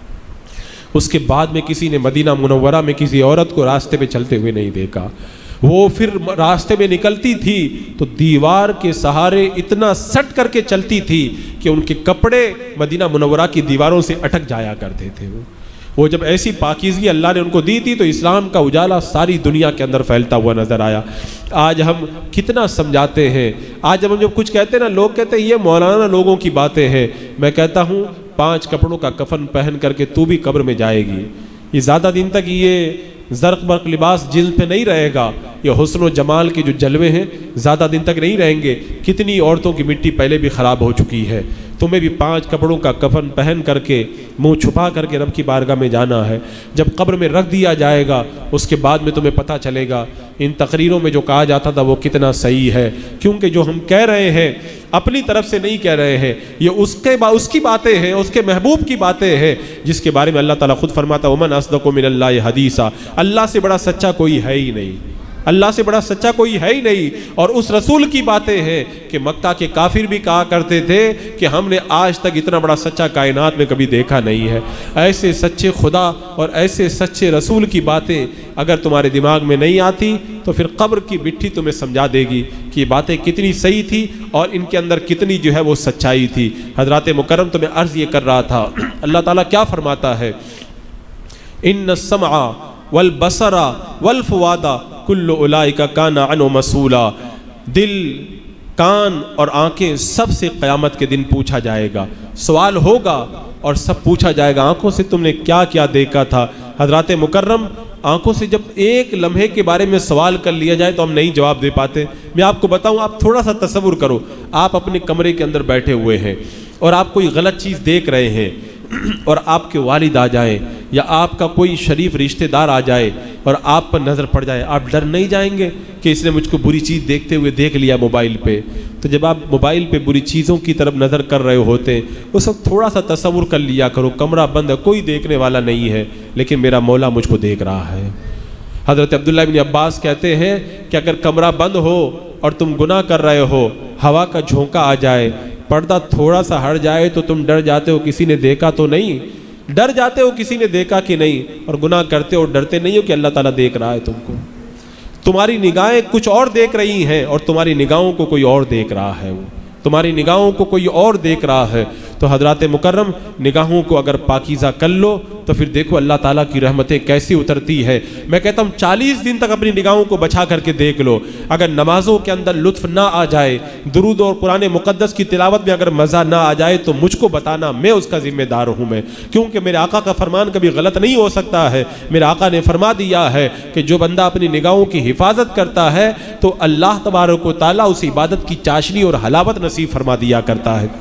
اس کے بعد میں کسی نے مدینہ منورہ میں کسی عورت کو راستے پہ چلتے ہوئے نہیں دیکھا۔ وہ پھر راستے میں نکلتی تھی تو دیوار کے سہارے اتنا سٹ کر کے چلتی تھی کہ ان کے کپڑے مدینہ منورہ کی دیواروں سے اٹک جایا کرتے تھے۔ وہ جب ایسی پاکیزگی اللہ نے ان کو دی تھی تو اسلام کا اجالا ساری دنیا کے اندر پھیلتا ہوا نظر آیا۔ آج ہم کتنا سمجھاتے ہیں، آج جب ہم جب کچھ کہتے ہیں نا، لوگ کہتے ہیں یہ مولانا لوگوں کی باتیں ہیں۔ میں کہتا ہوں پانچ کپڑوں کا کفن پہن کر کے تو بھی قبر میں جائے گی۔ یہ زیادہ دن تک یہ زرق برق لباس جلد پہ نہیں رہے گا، یہ حسن و جمال کے جو جلوے ہیں زیادہ دن تک نہیں رہیں گے۔ کتنی عورتوں کی مٹی پہلے بھی خراب ہو چکی ہے، تمہیں بھی پانچ کپڑوں کا کفن پہن کر کے منہ چھپا کر کے رب کی بارگاہ میں جانا ہے۔ جب قبر میں رکھ دیا جائے گا اس کے بعد میں تمہیں پتہ چلے گا ان تقریروں میں جو کہا جاتا تھا وہ کتنا صحیح ہے، کیونکہ جو ہم کہہ رہے ہیں اپنی طرف سے نہیں کہہ رہے ہیں، یہ اس کے با اس کی باتیں ہیں، اس کے محبوب کی باتیں ہیں، جس کے بارے میں اللہ تعالیٰ خود فرماتا ہے وَمَنْ أَصْدَقُ مِنَ اللَّهِ حَدِيثًا، اللہ سے بڑا سچا کوئی ہے ہی نہیں، اللہ سے بڑا سچا کوئی ہے ہی نہیں۔ اور اس رسول کی باتیں ہیں کہ مکہ کے کافر بھی کہا کرتے تھے کہ ہم نے آج تک اتنا بڑا سچا کائنات میں کبھی دیکھا نہیں ہے۔ ایسے سچے خدا اور ایسے سچے رسول کی باتیں اگر تمہارے دماغ میں نہیں آتی تو پھر قبر کی مٹی تمہیں سمجھا دے گی کہ یہ باتیں کتنی صحیح تھی اور ان کے اندر کتنی جو ہے وہ سچائی تھی۔ حضرات مکرم تمہیں عرض یہ کر رہا تھا، اللہ تعالیٰ کیا فرماتا ہے، ان السمع والبصر والفؤاد کل اولئک کان عنہ مسئولا، دل، کان اور آنکھیں سب سے قیامت کے دن پوچھا جائے گا، سوال ہوگا اور سب پوچھا جائے گا آنکھوں سے تم نے کیا کیا دیکھا تھا۔ حضرات مکرم آنکھوں سے جب ایک لمحے کے بارے میں سوال کر لیا جائے تو ہم نہیں جواب دے پاتے۔ میں آپ کو بتاؤں، آپ تھوڑا سا تصور کرو، آپ اپنے کمرے کے اندر بیٹھے ہوئے ہیں اور آپ کوئی غلط چیز دیکھ رہے ہیں اور آپ کے والد آ جائیں یا آپ کا کوئی شریف رشتہ دار آ جائے اور آپ پر نظر پڑ جائے، آپ ڈر نہیں جائیں گے کہ اس نے مجھ کو بری چیز دیکھتے ہوئے دیکھ لیا موبائل پہ؟ تو جب آپ موبائل پہ بری چیزوں کی طرف نظر کر رہے ہوتے اس وقت تھوڑا سا تصور کر لیا کرو، کمرہ بند ہے، کوئی دیکھنے والا نہیں ہے، لیکن میرا مولا مجھ کو دیکھ رہا ہے۔ حضرت عبداللہ بن عباس کہتے ہیں کہ اگر کمرہ بند ہو اور تم گناہ کر رہے ہو، ہوا کا جھونکا آ جائے، پردہ تھوڑا سا ہٹ جائے تو تم ڈر جاتے ہو کسی نے دیکھا تو نہیں، ڈر جاتے ہو کسی نے دیکھا کہ نہیں، اور گناہ کرتے ہو ڈرتے نہیں ہو کہ اللہ تعالیٰ دیکھ رہا ہے تم کو۔ تمہاری نگاہیں کچھ اور دیکھ رہی ہیں اور تمہاری نگاہوں کو کوئی اور دیکھ رہا ہے، وہ تمہاری نگاہوں کو کوئی اور دیکھ رہا ہے۔ تو حضرات مکرم نگاہوں کو اگر پاکیزہ کر لو تو پھر دیکھو اللہ تعالیٰ کی رحمتیں کیسی اترتی ہے۔ میں کہتا ہوں چالیس دن تک اپنی نگاہوں کو بچا کر کے دیکھ لو، اگر نمازوں کے اندر لطف نہ آ جائے، درود اور قرآن مقدس کی تلاوت میں اگر مزہ نہ آ جائے تو مجھ کو بتانا، میں اس کا ذمہ دار ہوں میں، کیونکہ میرے آقا کا فرمان کبھی غلط نہیں ہو سکتا ہے۔ میرے آقا نے فرما دیا ہے کہ جو بندہ اپنی نگاہوں کی حفاظت کرتا ہے تو اللہ تبارک و تعالیٰ اس عبادت کی چاشنی اور حلاوت نصیب فرما دیا کرتا ہے۔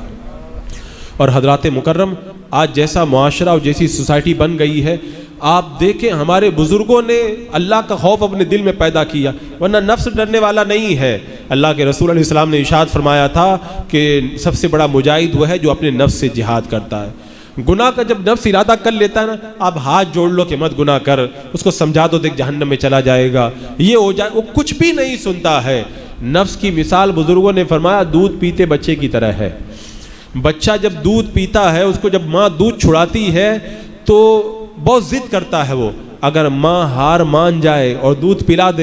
اور حضرات مکرم آج جیسا معاشرہ اور جیسی سوسائٹی بن گئی ہے، آپ دیکھیں ہمارے بزرگوں نے اللہ کا خوف اپنے دل میں پیدا کیا، ورنہ نفس ڈرنے والا نہیں ہے۔ اللہ کے رسول علیہ السلام نے ارشاد فرمایا تھا کہ سب سے بڑا مجاہد وہ ہے جو اپنے نفس سے جہاد کرتا ہے۔ گناہ کا جب نفس ارادہ کر لیتا ہے نا، آپ ہاتھ جوڑ لو کہ مت گناہ کر، اس کو سمجھا دو دیکھ جہنم میں چلا جائے گا، یہ ہو جائے، وہ کچھ بھی نہیں سنتا ہے۔ نفس کی مثال بزرگوں نے فرمایا دودھ پیتے بچے کی طرح ہے۔ بچہ جب دودھ پیتا ہے، اس کو جب ماں دودھ چھڑاتی ہے تو بہت ضد کرتا ہے وہ، اگر ماں ہار مان جائے اور دودھ پلا دے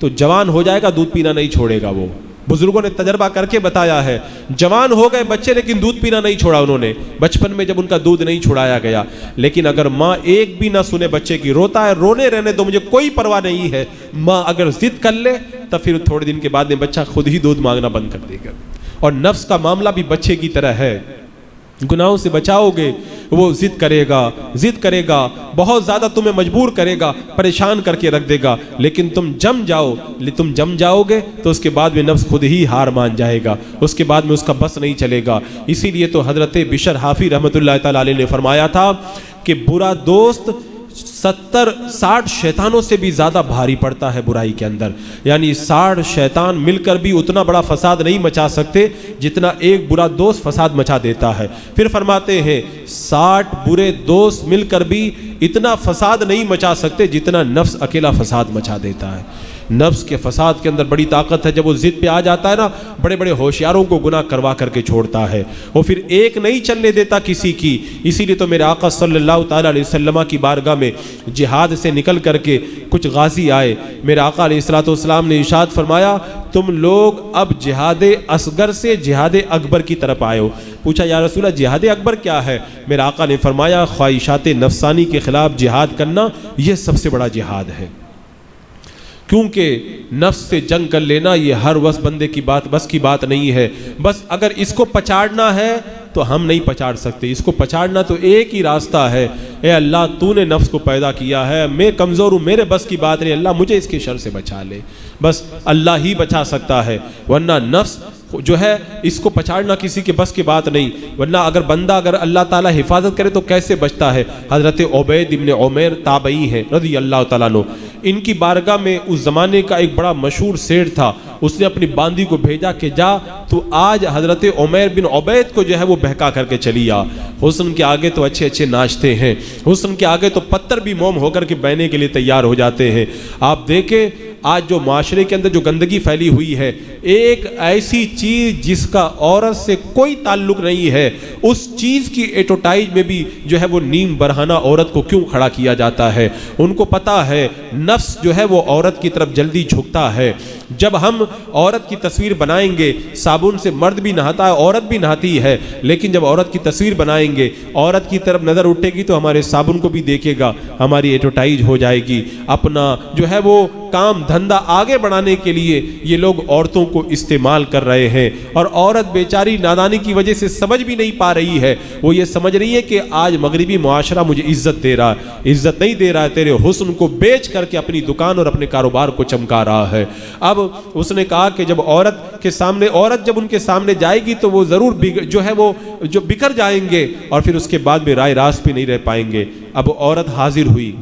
تو جوان ہو جائے گا دودھ پینا نہیں چھوڑے گا. وہ بزرگوں نے تجربہ کر کے بتایا ہے. جوان ہو گئے بچے لیکن دودھ پینا نہیں چھوڑا انہوں نے بچپن میں جب ان کا دودھ نہیں چھڑایا گیا. لیکن اگر ماں ایک بھی نہ سنے بچے کی, روتا ہے رونے رہنے دو مجھے کوئی پرواہ نہیں ہے, ماں اگر ضد کر لے تو پھر تھوڑے دن کے بعد میں بچہ خود ہی دودھ مانگنا بند کر دے گا. اور نفس کا معاملہ بھی بچے کی طرح ہے, گناہوں سے بچاؤ گے وہ ضد کرے گا ضد کرے گا بہت زیادہ تمہیں مجبور کرے گا, پریشان کر کے رکھ دے گا. لیکن تم جم جاؤ تم جم جاؤ گے تو اس کے بعد میں نفس خود ہی ہار مان جائے گا, اس کے بعد میں اس کا بس نہیں چلے گا. اسی لیے تو حضرت بشر حافی رحمۃ اللہ تعالی علیہ نے فرمایا تھا کہ برا دوست ستر ساٹھ شیطانوں سے بھی زیادہ بھاری پڑتا ہے برائی کے اندر. یعنی ساٹھ شیطان مل کر بھی اتنا بڑا فساد نہیں مچا سکتے جتنا ایک برا دوست فساد مچا دیتا ہے. پھر فرماتے ہیں ساٹھ برے دوست مل کر بھی اتنا فساد نہیں مچا سکتے جتنا نفس اکیلا فساد مچا دیتا ہے. نفس کے فساد کے اندر بڑی طاقت ہے. جب وہ ضد پہ آ جاتا ہے نا, بڑے بڑے ہوشیاروں کو گناہ کروا کر کے چھوڑتا ہے, وہ پھر ایک نہیں چلنے دیتا کسی کی. اسی لیے تو میرے آقا صلی اللہ تعالیٰ علیہ وسلم کی بارگاہ میں جہاد سے نکل کر کے کچھ غازی آئے. میرے آقا علیہ الصلوۃ والسلام نے ارشاد فرمایا تم لوگ اب جہاد اصغر سے جہاد اکبر کی طرف آئے ہو. پوچھا یا رسول اللہ جہاد اکبر کیا ہے؟ میرے آقا نے فرمایا خواہشات نفسانی کے خلاف جہاد کرنا یہ سب سے بڑا جہاد ہے. کیونکہ نفس سے جنگ کر لینا یہ ہر وقت بندے کی بات بس کی بات نہیں ہے. بس اگر اس کو پچاڑنا ہے تو ہم نہیں پچاڑ سکتے. اس کو پچاڑنا تو ایک ہی راستہ ہے, اے اللہ تو نے نفس کو پیدا کیا ہے, میں کمزور ہوں, میرے بس کی بات نہیں, اللہ مجھے اس کے شر سے بچا لے. بس اللہ ہی بچا سکتا ہے, ورنہ نفس جو ہے اس کو پچاڑنا کسی کے بس کی بات نہیں. ورنہ اگر بندہ اگر اللہ تعالیٰ حفاظت کرے تو کیسے بچتا ہے. حضرت عبید ابن عمیر تابعی ہیں رضی اللہ تعالیٰ عنہ, ان کی بارگاہ میں اس زمانے کا ایک بڑا مشہور سیٹ تھا. اس نے اپنی باندی کو بھیجا کہ جا تو آج حضرت عمیر بن عبید کو جو ہے وہ بہکا کر کے چلی آ. حسن کے آگے تو اچھے اچھے ناچتے ہیں, حسن کے آگے تو پتھر بھی موم ہو کر کے بہنے کے لیے تیار ہو جاتے ہیں. آپ دیکھیں آج جو معاشرے کے اندر جو گندگی پھیلی ہوئی ہے, ایک ایسی چیز جس کا عورت سے کوئی تعلق نہیں ہے اس چیز کی ایڈورٹائز میں بھی جو ہے وہ نیم برہنہ عورت کو کیوں کھڑا کیا جاتا ہے. ان کو پتا ہے نفس جو ہے وہ عورت کی طرف جلدی جھکتا ہے. جب ہم عورت کی تصویر بنائیں گے, صابن سے مرد بھی نہاتا ہے عورت بھی نہاتی ہے, لیکن جب عورت کی تصویر بنائیں گے عورت کی طرف نظر اٹھے گی تو ہمارے صابن کو بھی دیکھے گا, ہماری ایڈورٹائز ہو جائے گی. اپنا جو ہے وہ کام دھندہ آگے بڑھانے کے لیے یہ لوگ عورتوں کو استعمال کر رہے ہیں. اور عورت بیچاری نادانی کی وجہ سے سمجھ بھی نہیں پا رہی ہے. وہ یہ سمجھ رہی ہے کہ آج مغربی معاشرہ مجھے عزت دے رہا ہے, عزت نہیں دے رہا ہے, تیرے حسن کو بیچ کر کے اپنی دکان اور اپنے کاروبار کو چمکا رہا ہے. اب اس نے کہا کہ جب عورت کے سامنے عورت جب ان کے سامنے جائے گی تو وہ ضرور جو ہے وہ جو بکر جائیں گے اور پھر اس کے بعد میں رائے راست پہ نہیں رہ پائیں گے. اب عورت حاضر ہوئی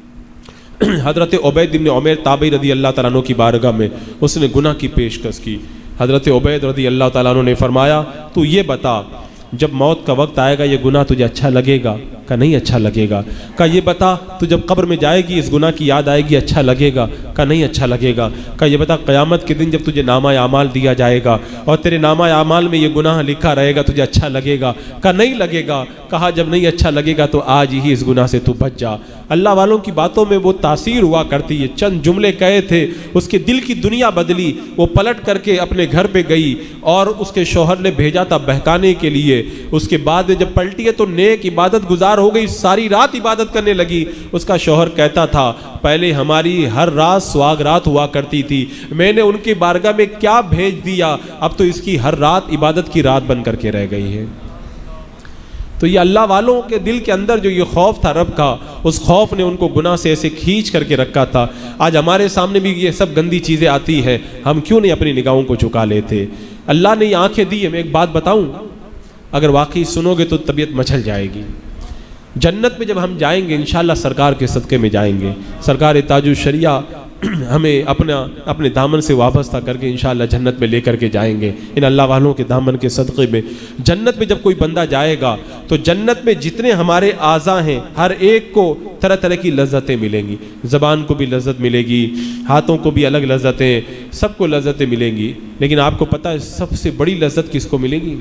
حضرت عبید بن عمیر تابعی رضی اللہ تعالیٰ عنہ کی بارگاہ میں, اس نے گناہ کی پیشکش کی. حضرت عبید رضی اللہ تعالیٰ عنہ نے فرمایا تو یہ بتا جب موت کا وقت آئے گا یہ گناہ تجھے اچھا لگے گا؟ کہ نہیں اچھا لگے گا. کہ یہ بتا تو جب قبر میں جائے گی اس گناہ کی یاد آئے گی اچھا لگے گا؟ کہ نہیں اچھا لگے گا. کہ یہ بتا قیامت کے دن جب تجھے نامہ اعمال دیا جائے گا اور تیرے نامہ اعمال میں یہ گناہ لکھا رہے گا تجھے اچھا لگے گا؟ کہ نہیں لگے گا. کہا جب نہیں اچھا لگے گا تو آج ہی اس گناہ سے تو بچ جا. اللہ والوں کی باتوں میں وہ تاثیر ہوا کرتی ہے. چند جملے کہے تھے, اس کے دل کی دنیا بدلی. وہ پلٹ کر کے اپنے گھر پہ گئی اور اس کے شوہر نے بھیجا تھا بہکانے کے لیے. اس کے بعد جب پلٹی ہے تو نیک عبادت گزار ہو گئی, ساری رات عبادت کرنے لگی. اس کا شوہر کہتا تھا پہلے ہماری ہر رات سواگ رات ہوا کرتی تھی, میں نے ان کی بارگاہ میں کیا بھیج دیا, اب تو اس کی ہر رات عبادت کی رات بن کر کے رہ گئی ہے. تو یہ اللہ والوں کے دل کے اندر جو یہ خوف تھا رب کا, اس خوف نے ان کو گناہ سے ایسے کھینچ کر کے رکھا تھا. آج ہمارے سامنے بھی یہ سب گندی چیزیں آتی ہیں, ہم کیوں نہیں اپنی نگاہوں کو جھکا لیتے؟ اللہ نے یہ آنکھیں دی ہے. میں ایک بات بتاؤں, اگر واقعی سنو گے تو طبیعت مچل جائے گی. جنت میں جب ہم جائیں گے انشاءاللہ سرکار کے صدقے میں جائیں گے. سرکار تاج الشریعہ ہمیں اپنا اپنے دامن سے وابستہ کر کے انشاءاللہ جنت میں لے کر کے جائیں گے ان اللہ والوں کے دامن کے صدقے میں. جنت میں جب کوئی بندہ جائے گا تو جنت میں جتنے ہمارے اعضاء ہیں ہر ایک کو طرح طرح کی لذتیں ملیں گی. زبان کو بھی لذت ملے گی, ہاتھوں کو بھی الگ لذتیں, سب کو لذتیں ملیں گی. لیکن آپ کو پتہ ہے سب سے بڑی لذت کس کو ملے گی؟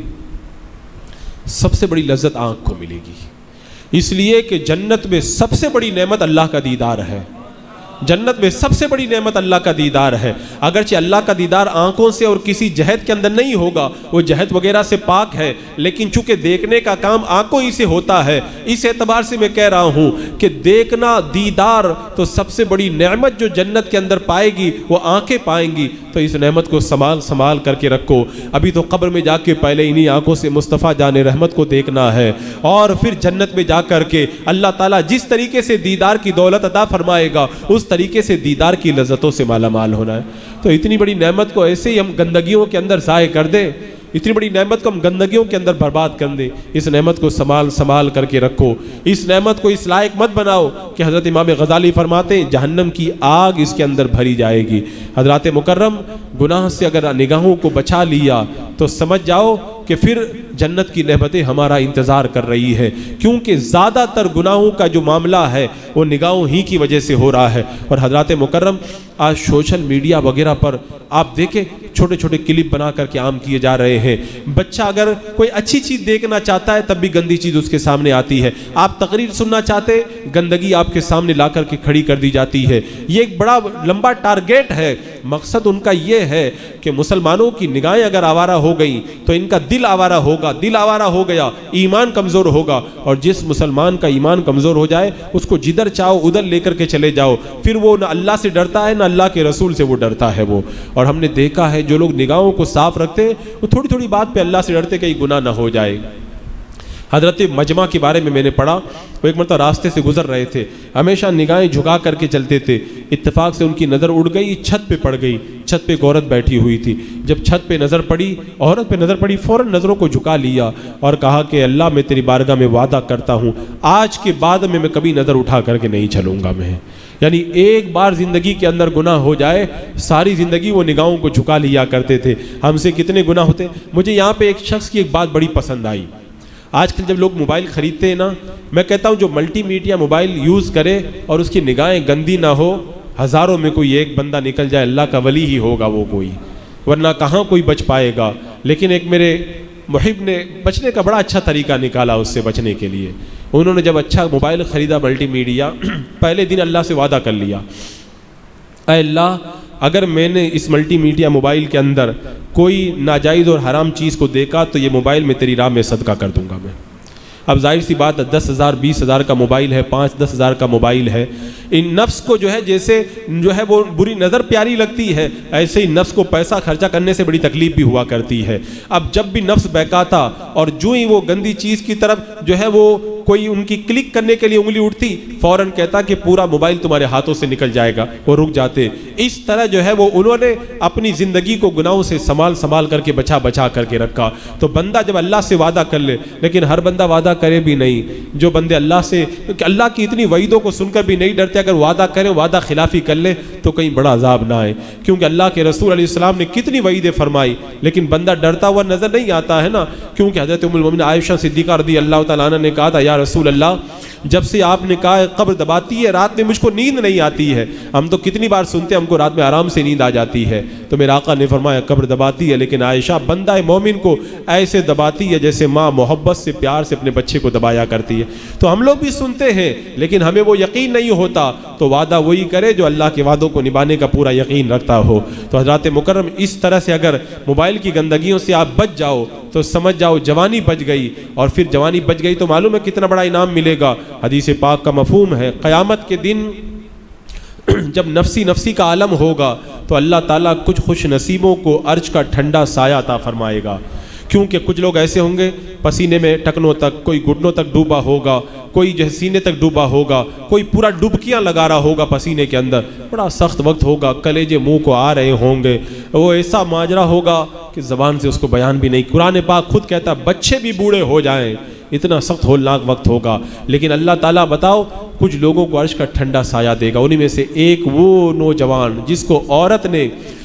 سب سے بڑی لذت آنکھ کو ملے گی. اس لیے کہ جنت میں سب سے بڑی نعمت اللہ کا دیدار ہے. جنت میں سب سے بڑی نعمت اللہ کا دیدار ہے. اگرچہ اللہ کا دیدار آنکھوں سے اور کسی جہد کے اندر نہیں ہوگا, وہ جہد وغیرہ سے پاک ہے, لیکن چونکہ دیکھنے کا کام آنکھوں ہی سے ہوتا ہے, اس اعتبار سے میں کہہ رہا ہوں کہ دیکھنا, دیدار تو سب سے بڑی نعمت جو جنت کے اندر پائے گی وہ آنکھیں پائیں گی. تو اس نعمت کو سنبھال سنبھال کر کے رکھو. ابھی تو قبر میں جا کے پہلے انہی آنکھوں سے مصطفیٰ جان رحمت کو دیکھنا ہے, اور پھر جنت میں جا کر کے اللہ تعالیٰ جس طریقے سے دیدار کی دولت عطا فرمائے گا اس طریقے سے دیدار کی لذتوں سے مالا مال ہونا ہے. تو اتنی بڑی نعمت کو ایسے ہی ہم گندگیوں کے اندر ضائع کر دیں, اتنی بڑی نعمت کو ہم گندگیوں کے اندر برباد کر دیں. اس نعمت کو سنبھال سنبھال کر کے رکھو. اس نعمت کو اس لائق مت بناؤ کہ حضرت امام غزالی فرماتے ہیں جہنم کی آگ اس کے اندر بھری جائے گی. حضرات مکرم, گناہ سے اگر نگاہوں کو بچا لیا تو سمجھ جاؤ کہ پھر جنت کی نعمتیں ہمارا انتظار کر رہی ہے, کیونکہ زیادہ تر گناہوں کا جو معاملہ ہے وہ نگاہوں ہی کی وجہ سے ہو رہا ہے. اور حضرات مکرم, آج سوشل میڈیا وغیرہ پر آپ دیکھیں چھوٹے چھوٹے کلپ بنا کر کے عام کیے جا رہے ہیں. بچہ اگر کوئی اچھی چیز دیکھنا چاہتا ہے تب بھی گندی چیز اس کے سامنے آتی ہے. آپ تقریر سننا چاہتے, گندگی آپ کے سامنے لا کر کے کھڑی کر دی جاتی ہے. یہ ایک بڑا لمبا ٹارگیٹ ہے. مقصد ان کا یہ ہے کہ مسلمانوں کی نگاہیں اگر آوارہ ہو گئیں تو ان کا دل آوارہ ہوگا, دل آوارہ ہو گیا ایمان کمزور ہوگا, اور جس مسلمان کا ایمان کمزور ہو جائے اس کو جدھر چاہو ادھر لے کر کے چلے جاؤ, پھر وہ نہ اللہ سے ڈرتا ہے نہ اللہ کے رسول سے وہ ڈرتا ہے وہ. اور ہم نے دیکھا ہے جو لوگ نگاہوں کو صاف رکھتے وہ تھوڑی تھوڑی بات پہ اللہ سے ڈرتے کہیں گناہ نہ ہو جائے. حضرت مجمع کے بارے میں میں نے پڑھا, وہ ایک مرتبہ راستے سے گزر رہے تھے, ہمیشہ نگاہیں جھکا کر کے چلتے تھے. اتفاق سے ان کی نظر اڑ گئی, چھت پہ پڑ گئی. چھت پہ ایک عورت بیٹھی ہوئی تھی. جب چھت پہ نظر پڑی, عورت پہ نظر پڑی, فوراً نظروں کو جھکا لیا اور کہا کہ اللہ میں تیری بارگاہ میں وعدہ کرتا ہوں آج کے بعد میں میں کبھی نظر اٹھا کر کے نہیں چلوں گا. میں یعنی ایک بار زندگی کے اندر گناہ ہو جائے ساری زندگی وہ نگاہوں کو جھکا لیا کرتے تھے. ہم سے کتنے گناہ ہوتے. مجھے یہاں پہ ایک شخص کی ایک بات بڑی پسند آئی. آج کل جب لوگ موبائل خریدتے ہیں نا, میں کہتا ہوں جو ملٹی میڈیا موبائل یوز کرے اور اس کی نگاہیں گندی نہ ہو, ہزاروں میں کوئی ایک بندہ نکل جائے اللہ کا ولی ہی ہوگا وہ کوئی, ورنہ کہاں کوئی بچ پائے گا. لیکن ایک میرے محب نے بچنے کا بڑا اچھا طریقہ نکالا اس سے بچنے کے لیے. انہوں نے جب اچھا موبائل خریدا ملٹی میڈیا, پہلے دن اللہ سے وعدہ کر لیا, اے اللہ اگر میں نے اس ملٹی میڈیا موبائل کے اندر کوئی ناجائز اور حرام چیز کو دیکھا تو یہ موبائل میں تیری راہ میں صدقہ کر دوں گا میں. اب ظاہر سی بات ہے, دس ہزار بیس ہزار کا موبائل ہے, پانچ دس ہزار کا موبائل ہے. ان نفس کو جو ہے جیسے جو ہے وہ بری نظر پیاری لگتی ہے, ایسے ہی نفس کو پیسہ خرچہ کرنے سے بڑی تکلیف بھی ہوا کرتی ہے. اب جب بھی نفس بہکاتا اور جو ہی وہ گندی چیز کی طرف جو ہے وہ کوئی ان کی کلک کرنے کے لیے انگلی اٹھتی, فوراً کہتا کہ پورا موبائل تمہارے ہاتھوں سے نکل جائے گا, وہ رک جاتے. اس طرح جو ہے وہ انہوں نے اپنی زندگی کو گناہوں سے سنبھال سنبھال کر کے بچا بچا کر کے رکھا. تو بندہ جب اللہ سے وعدہ کر لے, لیکن ہر بندہ وعدہ کرے بھی نہیں, جو بندے اللہ سے اللہ کی اتنی وعیدوں کو سن کر بھی نہیں ڈرتے, اگر وعدہ کرے وعدہ خلافی کر لے تو کہیں بڑا عذاب نہ آئے. کیونکہ اللہ کے رسول علیہ السلام نے کتنی وعیدیں فرمائی, لیکن بندہ ڈرتا ہوا نظر نہیں آتا ہے نا. کیونکہ حضرت ام المومنین عائشہ صدیقہ رضی اللہ تعالیٰ عنہ نے کہا تھا, یا رسول اللہ جب سے آپ نے کہا قبر دباتی ہے رات میں مجھ کو نیند نہیں آتی ہے. ہم تو کتنی بار سنتے ہیں ہم کو رات میں آرام سے نیند آ جاتی ہے. تو میرے آقا نے فرمایا قبر دباتی ہے, لیکن عائشہ بندہ مومن کو ایسے دباتی ہے جیسے ماں محبت سے پیار سے اپنے بچے کو دبایا کرتی ہے. تو ہم لوگ بھی سنتے ہیں لیکن ہمیں وہ یقین نہیں ہوتا. تو وعدہ وہی کرے جو اللہ کے وعدوں کو نبھانے کا پورا یقین رکھتا ہو. تو حضرات مکرم, اس طرح سے اگر موبائل کی گندگیوں سے آپ بچ جاؤ تو سمجھ جاؤ جوانی بچ گئی, اور پھر جوانی بچ گئی تو معلوم ہے کتنا بڑا انعام ملے گا. حدیث پاک کا مفہوم ہے, قیامت کے دن جب نفسی نفسی کا عالم ہوگا تو اللہ تعالیٰ کچھ خوش نصیبوں کو عرش کا ٹھنڈا سایہ عطا فرمائے گا. کیونکہ کچھ لوگ ایسے ہوں گے پسینے میں ٹکنوں تک, کوئی گھٹنوں تک ڈوبا ہوگا, کوئی جو سینے تک ڈوبا ہوگا, کوئی پورا ڈبکیاں لگا رہا ہوگا پسینے کے اندر. بڑا سخت وقت ہوگا, کلیجے منہ کو آ رہے ہوں گے, وہ ایسا ماجرا ہوگا کہ زبان سے اس کو بیان بھی نہیں. قرآن پاک خود کہتا بچے بھی بوڑھے ہو جائیں, اتنا سخت ہولناک وقت ہوگا. لیکن اللہ تعالیٰ بتاؤ کچھ لوگوں کو عرش کا ٹھنڈا سایہ دے گا. انہی میں سے ایک وہ نوجوان جس کو عورت نے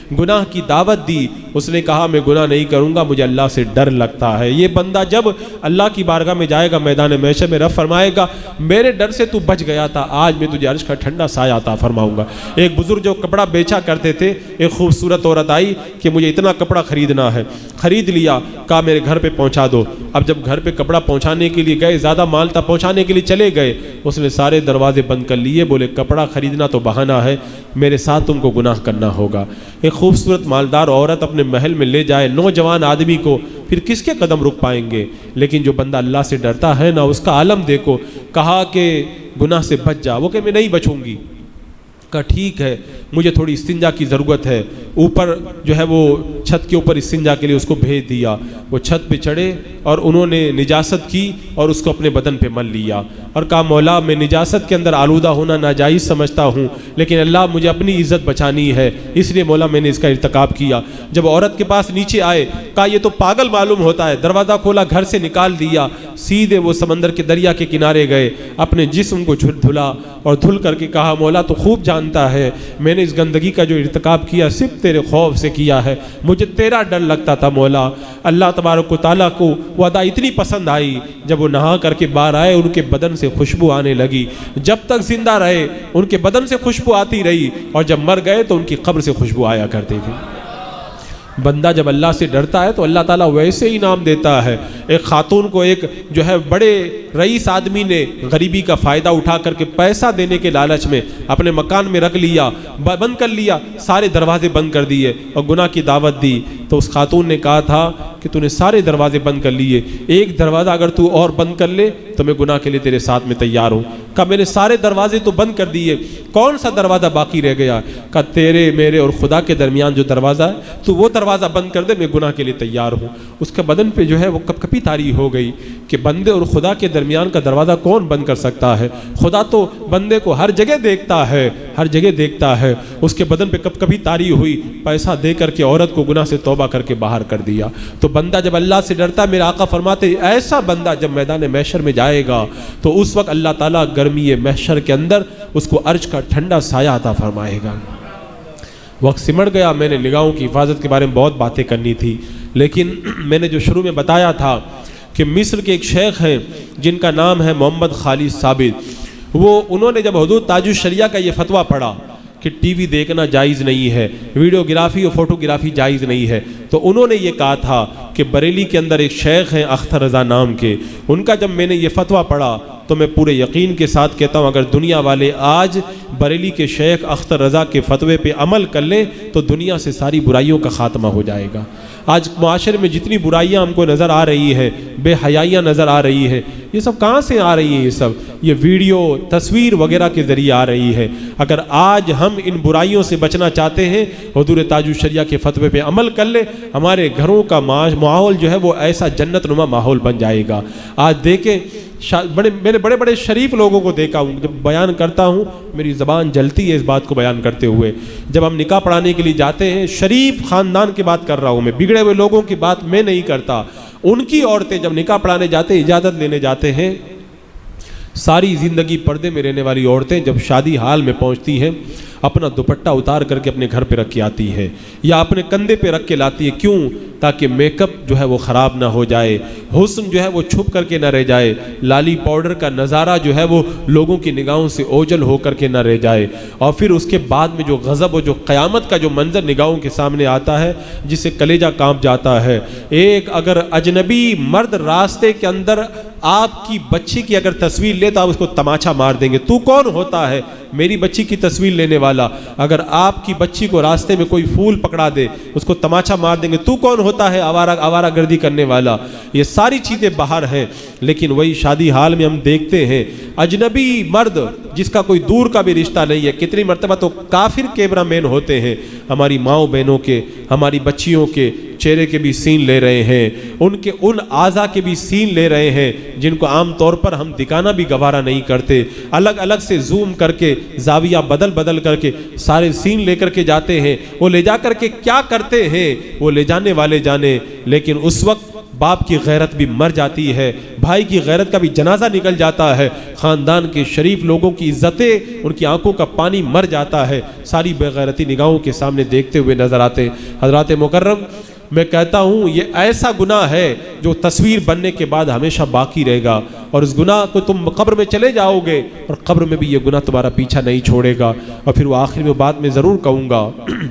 گناہ کی دعوت دی، اس نے کہا میں گناہ نہیں کروں گا، مجھے اللہ سے ڈر لگتا ہے۔ یہ بندہ جب اللہ کی بارگاہ میں جائے گا میدان محشر میں، رب فرمائے گا میرے ڈر سے تو بچ گیا تھا، آج میں تجھے عرش کا ٹھنڈا سایہ عطا فرماؤں گا۔ ایک بزرگ جو کپڑا بیچا کرتے تھے، ایک خوبصورت عورت آئی کہ مجھے اتنا کپڑا خریدنا ہے، خرید لیا، کہا میرے گھر پہ پہنچا دو۔ اب جب گھر پہ کپڑا پہنچانے کے لیے گئے، زیادہ مال تھا، پہنچانے کے لیے چلے گئے، اس نے سارے دروازے بند کر لیے، بولے کپڑا خریدنا تو بہانہ ہے، میرے ساتھ تم کو گناہ کرنا ہوگا۔ ایک خوبصورت مالدار عورت اپنے محل میں لے جائے نوجوان آدمی کو، پھر کس کے قدم رک پائیں گے؟ لیکن جو بندہ اللہ سے ڈرتا ہے نا، اس کا عالم دیکھو، کہا کہ گناہ سے بچ جا، وہ کہ میں نہیں بچوں گی، کہا ٹھیک ہے مجھے تھوڑی استنجا کی ضرورت ہے، اوپر جو ہے وہ چھت کے اوپر استنجا کے لیے اس کو بھیج دیا، وہ چھت پہ چڑھے اور انہوں نے نجاست کی اور اس کو اپنے بدن پہ مل لیا اور کہا مولا میں نجاست کے اندر آلودہ ہونا ناجائز سمجھتا ہوں، لیکن اللہ مجھے اپنی عزت بچانی ہے، اس لیے مولا میں نے اس کا ارتکاب کیا۔ جب عورت کے پاس نیچے آئے، کہا یہ تو پاگل معلوم ہوتا ہے، دروازہ کھولا، گھر سے نکال دیا، سیدھے وہ سمندر کے دریا کے کنارے گئے، اپنے جسم کو دھلا اور دھل کر کے کہا مولا تو خوب جانتا ہے میں نے اس گندگی کا جو ارتکاب کیا صرف تیرے خوف سے کیا ہے، مجھے تیرا ڈر لگتا تھا مولا۔ اللہ تبارک و تعالیٰ کو وہ ادا اتنی پسند آئی، جب وہ نہا کر کے باہر آئے ان کے بدن سے خوشبو آنے لگی، جب تک زندہ رہے ان کے بدن سے خوشبو آتی رہی اور جب مر گئے تو ان کی قبر سے خوشبو آیا کرتی تھی۔ بندہ جب اللہ سے ڈرتا ہے تو اللہ تعالیٰ ویسے ہی انعام دیتا ہے۔ ایک خاتون کو ایک جو ہے بڑے رئیس آدمی نے غریبی کا فائدہ اٹھا کر کے پیسہ دینے کے لالچ میں اپنے مکان میں رکھ لیا، بند کر لیا، سارے دروازے بند کر دیے اور گناہ کی دعوت دی۔ تو اس خاتون نے کہا تھا کہ تو نے سارے دروازے بند کر لیے، ایک دروازہ اگر تو اور بند کر لے تو میں گناہ کے لیے تیرے ساتھ میں تیار ہوں۔ کہا میں نے سارے دروازے تو بند کر دیے، کون سا دروازہ باقی رہ گیا؟ کہا تیرے میرے اور خدا کے درمیان جو دروازہ ہے تو وہ دروازہ بند کر دے، میں گناہ کے لیے تیار ہوں۔ اس کے بدن پہ جو ہے وہ کپ کپی تاری ہو گئی کہ بندے اور خدا کے درمیان کا دروازہ کون بند کر سکتا ہے؟ خدا تو بندے کو ہر جگہ دیکھتا ہے، ہر جگہ دیکھتا ہے۔ اس کے بدن پہ کپ کپی تاری ہوئی، پیسہ دے کر کے عورت کو گناہ سے توبہ کر کے باہر کر دیا۔ تو بندہ جب اللہ سے ڈرتا ہے، میرا آقا فرماتے ایسا بندہ جب میدان محشر میں جائے گا تو اس وقت اللہ تعالیٰ گرمی محشر کے اندر اس کو عرش کا ٹھنڈا سایہ عطا فرمائے گا۔ وقت سمڑ گیا، میں نے نگاہوں کی حفاظت کے بارے میں بہت باتیں کرنی تھی، لیکن میں نے جو شروع میں بتایا تھا کہ مصر کے ایک شیخ ہیں جن کا نام ہے محمد خالد ثابت، وہ انہوں نے جب حدود تاج الشریعہ کا یہ فتویٰ پڑھا کہ ٹی وی دیکھنا جائز نہیں ہے، ویڈیوگرافی اور فوٹوگرافی جائز نہیں ہے، تو انہوں نے یہ کہا تھا کہ بریلی کے اندر ایک شیخ ہیں اختر رضا نام کے، ان کا جب میں نے یہ فتویٰ پڑھا تو میں پورے یقین کے ساتھ کہتا ہوں اگر دنیا والے آج بریلی کے شیخ اختر رضا کے فتوے پہ عمل کر لیں تو دنیا سے ساری برائیوں کا خاتمہ ہو جائے گا۔ آج معاشرے میں جتنی برائیاں ہم کو نظر آ رہی ہیں، بے حیائیاں نظر آ رہی ہیں، یہ سب کہاں سے آ رہی ہیں؟ یہ سب یہ ویڈیو تصویر وغیرہ کے ذریعے آ رہی ہے۔ اگر آج ہم ان برائیوں سے بچنا چاہتے ہیں، حضور تاج الشریعہ کے فتوے پہ عمل کر لیں، ہمارے گھروں کا ماحول جو ہے وہ ایسا جنت نما ماحول بن جائے گا۔ آج دیکھیں بڑے میں نے بڑے بڑے شریف لوگوں کو دیکھا ہوں، جب بیان کرتا ہوں میری زبان جلتی ہے اس بات کو بیان کرتے ہوئے، جب ہم نکاح پڑھانے کے لیے جاتے ہیں، شریف خاندان کی بات کر رہا ہوں میں، بگڑے ہوئے لوگوں کی بات میں نہیں کرتا، ان کی عورتیں جب نکاح پڑھانے جاتے ہیں، اجازت لینے جاتے ہیں، ساری زندگی پردے میں رہنے والی عورتیں جب شادی حال میں پہنچتی ہیں اپنا دوپٹہ اتار کر کے اپنے گھر پہ رکھ کے آتی ہے یا اپنے کندھے پہ رکھ کے لاتی ہے، کیوں؟ تاکہ میک اپ جو ہے وہ خراب نہ ہو جائے، حسن جو ہے وہ چھپ کر کے نہ رہ جائے، لالی پاؤڈر کا نظارہ جو ہے وہ لوگوں کی نگاہوں سے اوجھل ہو کر کے نہ رہ جائے، اور پھر اس کے بعد میں جو غضب و جو قیامت کا جو منظر نگاہوں کے سامنے آتا ہے جس سے کلیجہ کانپ جاتا ہے۔ ایک اگر اجنبی مرد راستے کے اندر آپ کی بچی کی اگر تصویر لے تو آپ اس کو تماچا مار دیں گے، تو کون ہوتا ہے میری بچی کی تصویر لینے والا؟ اگر آپ کی بچی کو راستے میں کوئی پھول پکڑا دے اس کو تماچا مار دیں گے، تو کون ہوتا ہے آوارہ آوارہ گردی کرنے والا؟ یہ ساری چیزیں باہر ہیں، لیکن وہی شادی حال میں ہم دیکھتے ہیں اجنبی مرد جس کا کوئی دور کا بھی رشتہ نہیں ہے، کتنی مرتبہ تو کافر کیمرہ مین ہوتے ہیں، ہماری ماؤں بہنوں کے، ہماری بچیوں کے چہرے کے بھی سین لے رہے ہیں، ان کے ان اعضاء کے بھی سین لے رہے ہیں جن کو عام طور پر ہم دکھانا بھی گوارا نہیں کرتے، الگ الگ سے زوم کر کے زاویہ بدل بدل کر کے سارے سین لے کر کے جاتے ہیں۔ وہ لے جا کر کے کیا کرتے ہیں وہ لے جانے والے جانے، لیکن اس وقت باپ کی غیرت بھی مر جاتی ہے، بھائی کی غیرت کا بھی جنازہ نکل جاتا ہے، خاندان کے شریف لوگوں کی عزتیں، ان کی آنکھوں کا پانی مر جاتا ہے، ساری بے غیرتی نگاہوں کے سامنے دیکھتے ہوئے نظر آتے ہیں۔ حضرات مکرم، میں کہتا ہوں یہ ایسا گناہ ہے جو تصویر بننے کے بعد ہمیشہ باقی رہے گا، اور اس گناہ کو تم قبر میں چلے جاؤ گے اور قبر میں بھی یہ گناہ تمہارا پیچھا نہیں چھوڑے گا۔ اور پھر وہ آخر میں بات میں ضرور کہوں گا،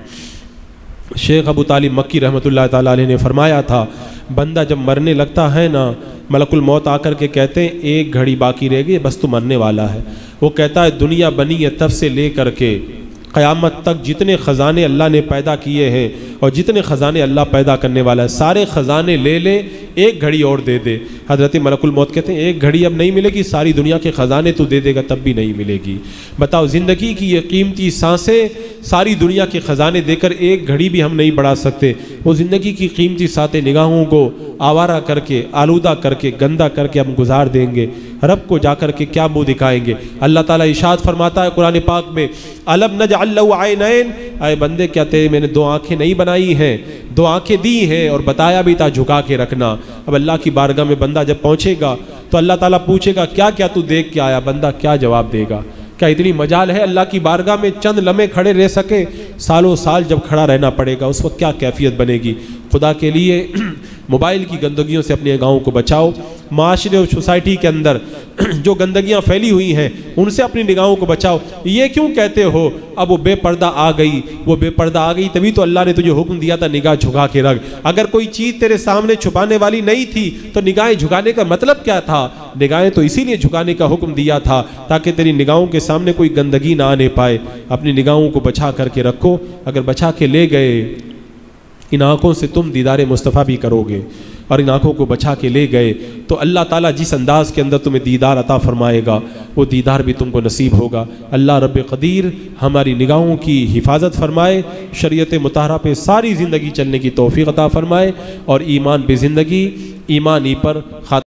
شیخ ابو طالب مکی رحمۃ اللہ تعالیٰ علیہ نے فرمایا تھا، بندہ جب مرنے لگتا ہے نا، ملک الموت آ کر کے کہتے ہیں ایک گھڑی باقی رہ گئی، بس تو مرنے والا ہے۔ وہ کہتا ہے دنیا بنی ہے تب سے لے کر کے قیامت تک جتنے خزانے اللہ نے پیدا کیے ہیں اور جتنے خزانے اللہ پیدا کرنے والا ہے، سارے خزانے لے لے، ایک گھڑی اور دے دے۔ حضرت ملک الموت کہتے ہیں ایک گھڑی اب نہیں ملے گی، ساری دنیا کے خزانے تو دے دے گا تب بھی نہیں ملے گی۔ بتاؤ، زندگی کی یہ قیمتی سانسیں ساری دنیا کے خزانے دے کر ایک گھڑی بھی ہم نہیں بڑھا سکتے۔ وہ زندگی کی قیمتی ساتیں نگاہوں کو آوارہ کر کے، آلودہ کر کے، گندہ کر کے ہم گزار دیں گے، رب کو جا کر کے کیا منہ دکھائیں گے؟ اللہ تعالیٰ ارشاد فرماتا ہے قرآن پاک میں، الم نجعل لہ عینین، اے بندے کیا تیرے میں نے دو آنکھیں نہیں بنائی ہیں؟ دو آنکھیں دی ہیں اور بتایا بھی تھا جھکا کے رکھنا۔ اب اللہ کی بارگاہ میں بندہ جب پہنچے گا تو اللہ تعالیٰ پوچھے گا کیا کیا تو دیکھ کے آیا؟ بندہ کیا جواب دے گا؟ کیا اتنی مجال ہے اللہ کی بارگاہ میں چند لمحے کھڑے رہ سکے؟ سالوں سال جب کھڑا رہنا پڑے گا، اس وقت کیا کیفیت بنے گی؟ خدا کے لیے موبائل کی گندگیوں سے اپنے گاؤں کو بچاؤ، معاشرے اور سوسائٹی کے اندر جو گندگیاں پھیلی ہوئی ہیں ان سے اپنی نگاہوں کو بچاؤ۔ یہ کیوں کہتے ہو اب وہ بے پردہ آ گئی، وہ بے پردہ آ گئی تبھی تو اللہ نے تجھے حکم دیا تھا نگاہ جھکا کے رکھ۔ اگر کوئی چیز تیرے سامنے چھپانے والی نہیں تھی تو نگاہیں جھکانے کا مطلب کیا تھا؟ نگاہیں تو اسی لیے جھکانے کا حکم دیا تھا تاکہ تیری نگاہوں کے سامنے کوئی گندگی نہ آنے پائے۔ اپنی نگاہوں کو بچا کر کے رکھو، اگر بچا کے لے گئے ان آنکھوں سے تم دیدار مصطفیٰ بھی کرو گے، اور ان آنکھوں کو بچا کے لے گئے تو اللہ تعالیٰ جس انداز کے اندر تمہیں دیدار عطا فرمائے گا وہ دیدار بھی تم کو نصیب ہوگا۔ اللہ رب قدیر ہماری نگاہوں کی حفاظت فرمائے، شریعت مطہرہ پہ ساری زندگی چلنے کی توفیق عطا فرمائے، اور ایمان بے زندگی، ایمان ہی پر خاتمہ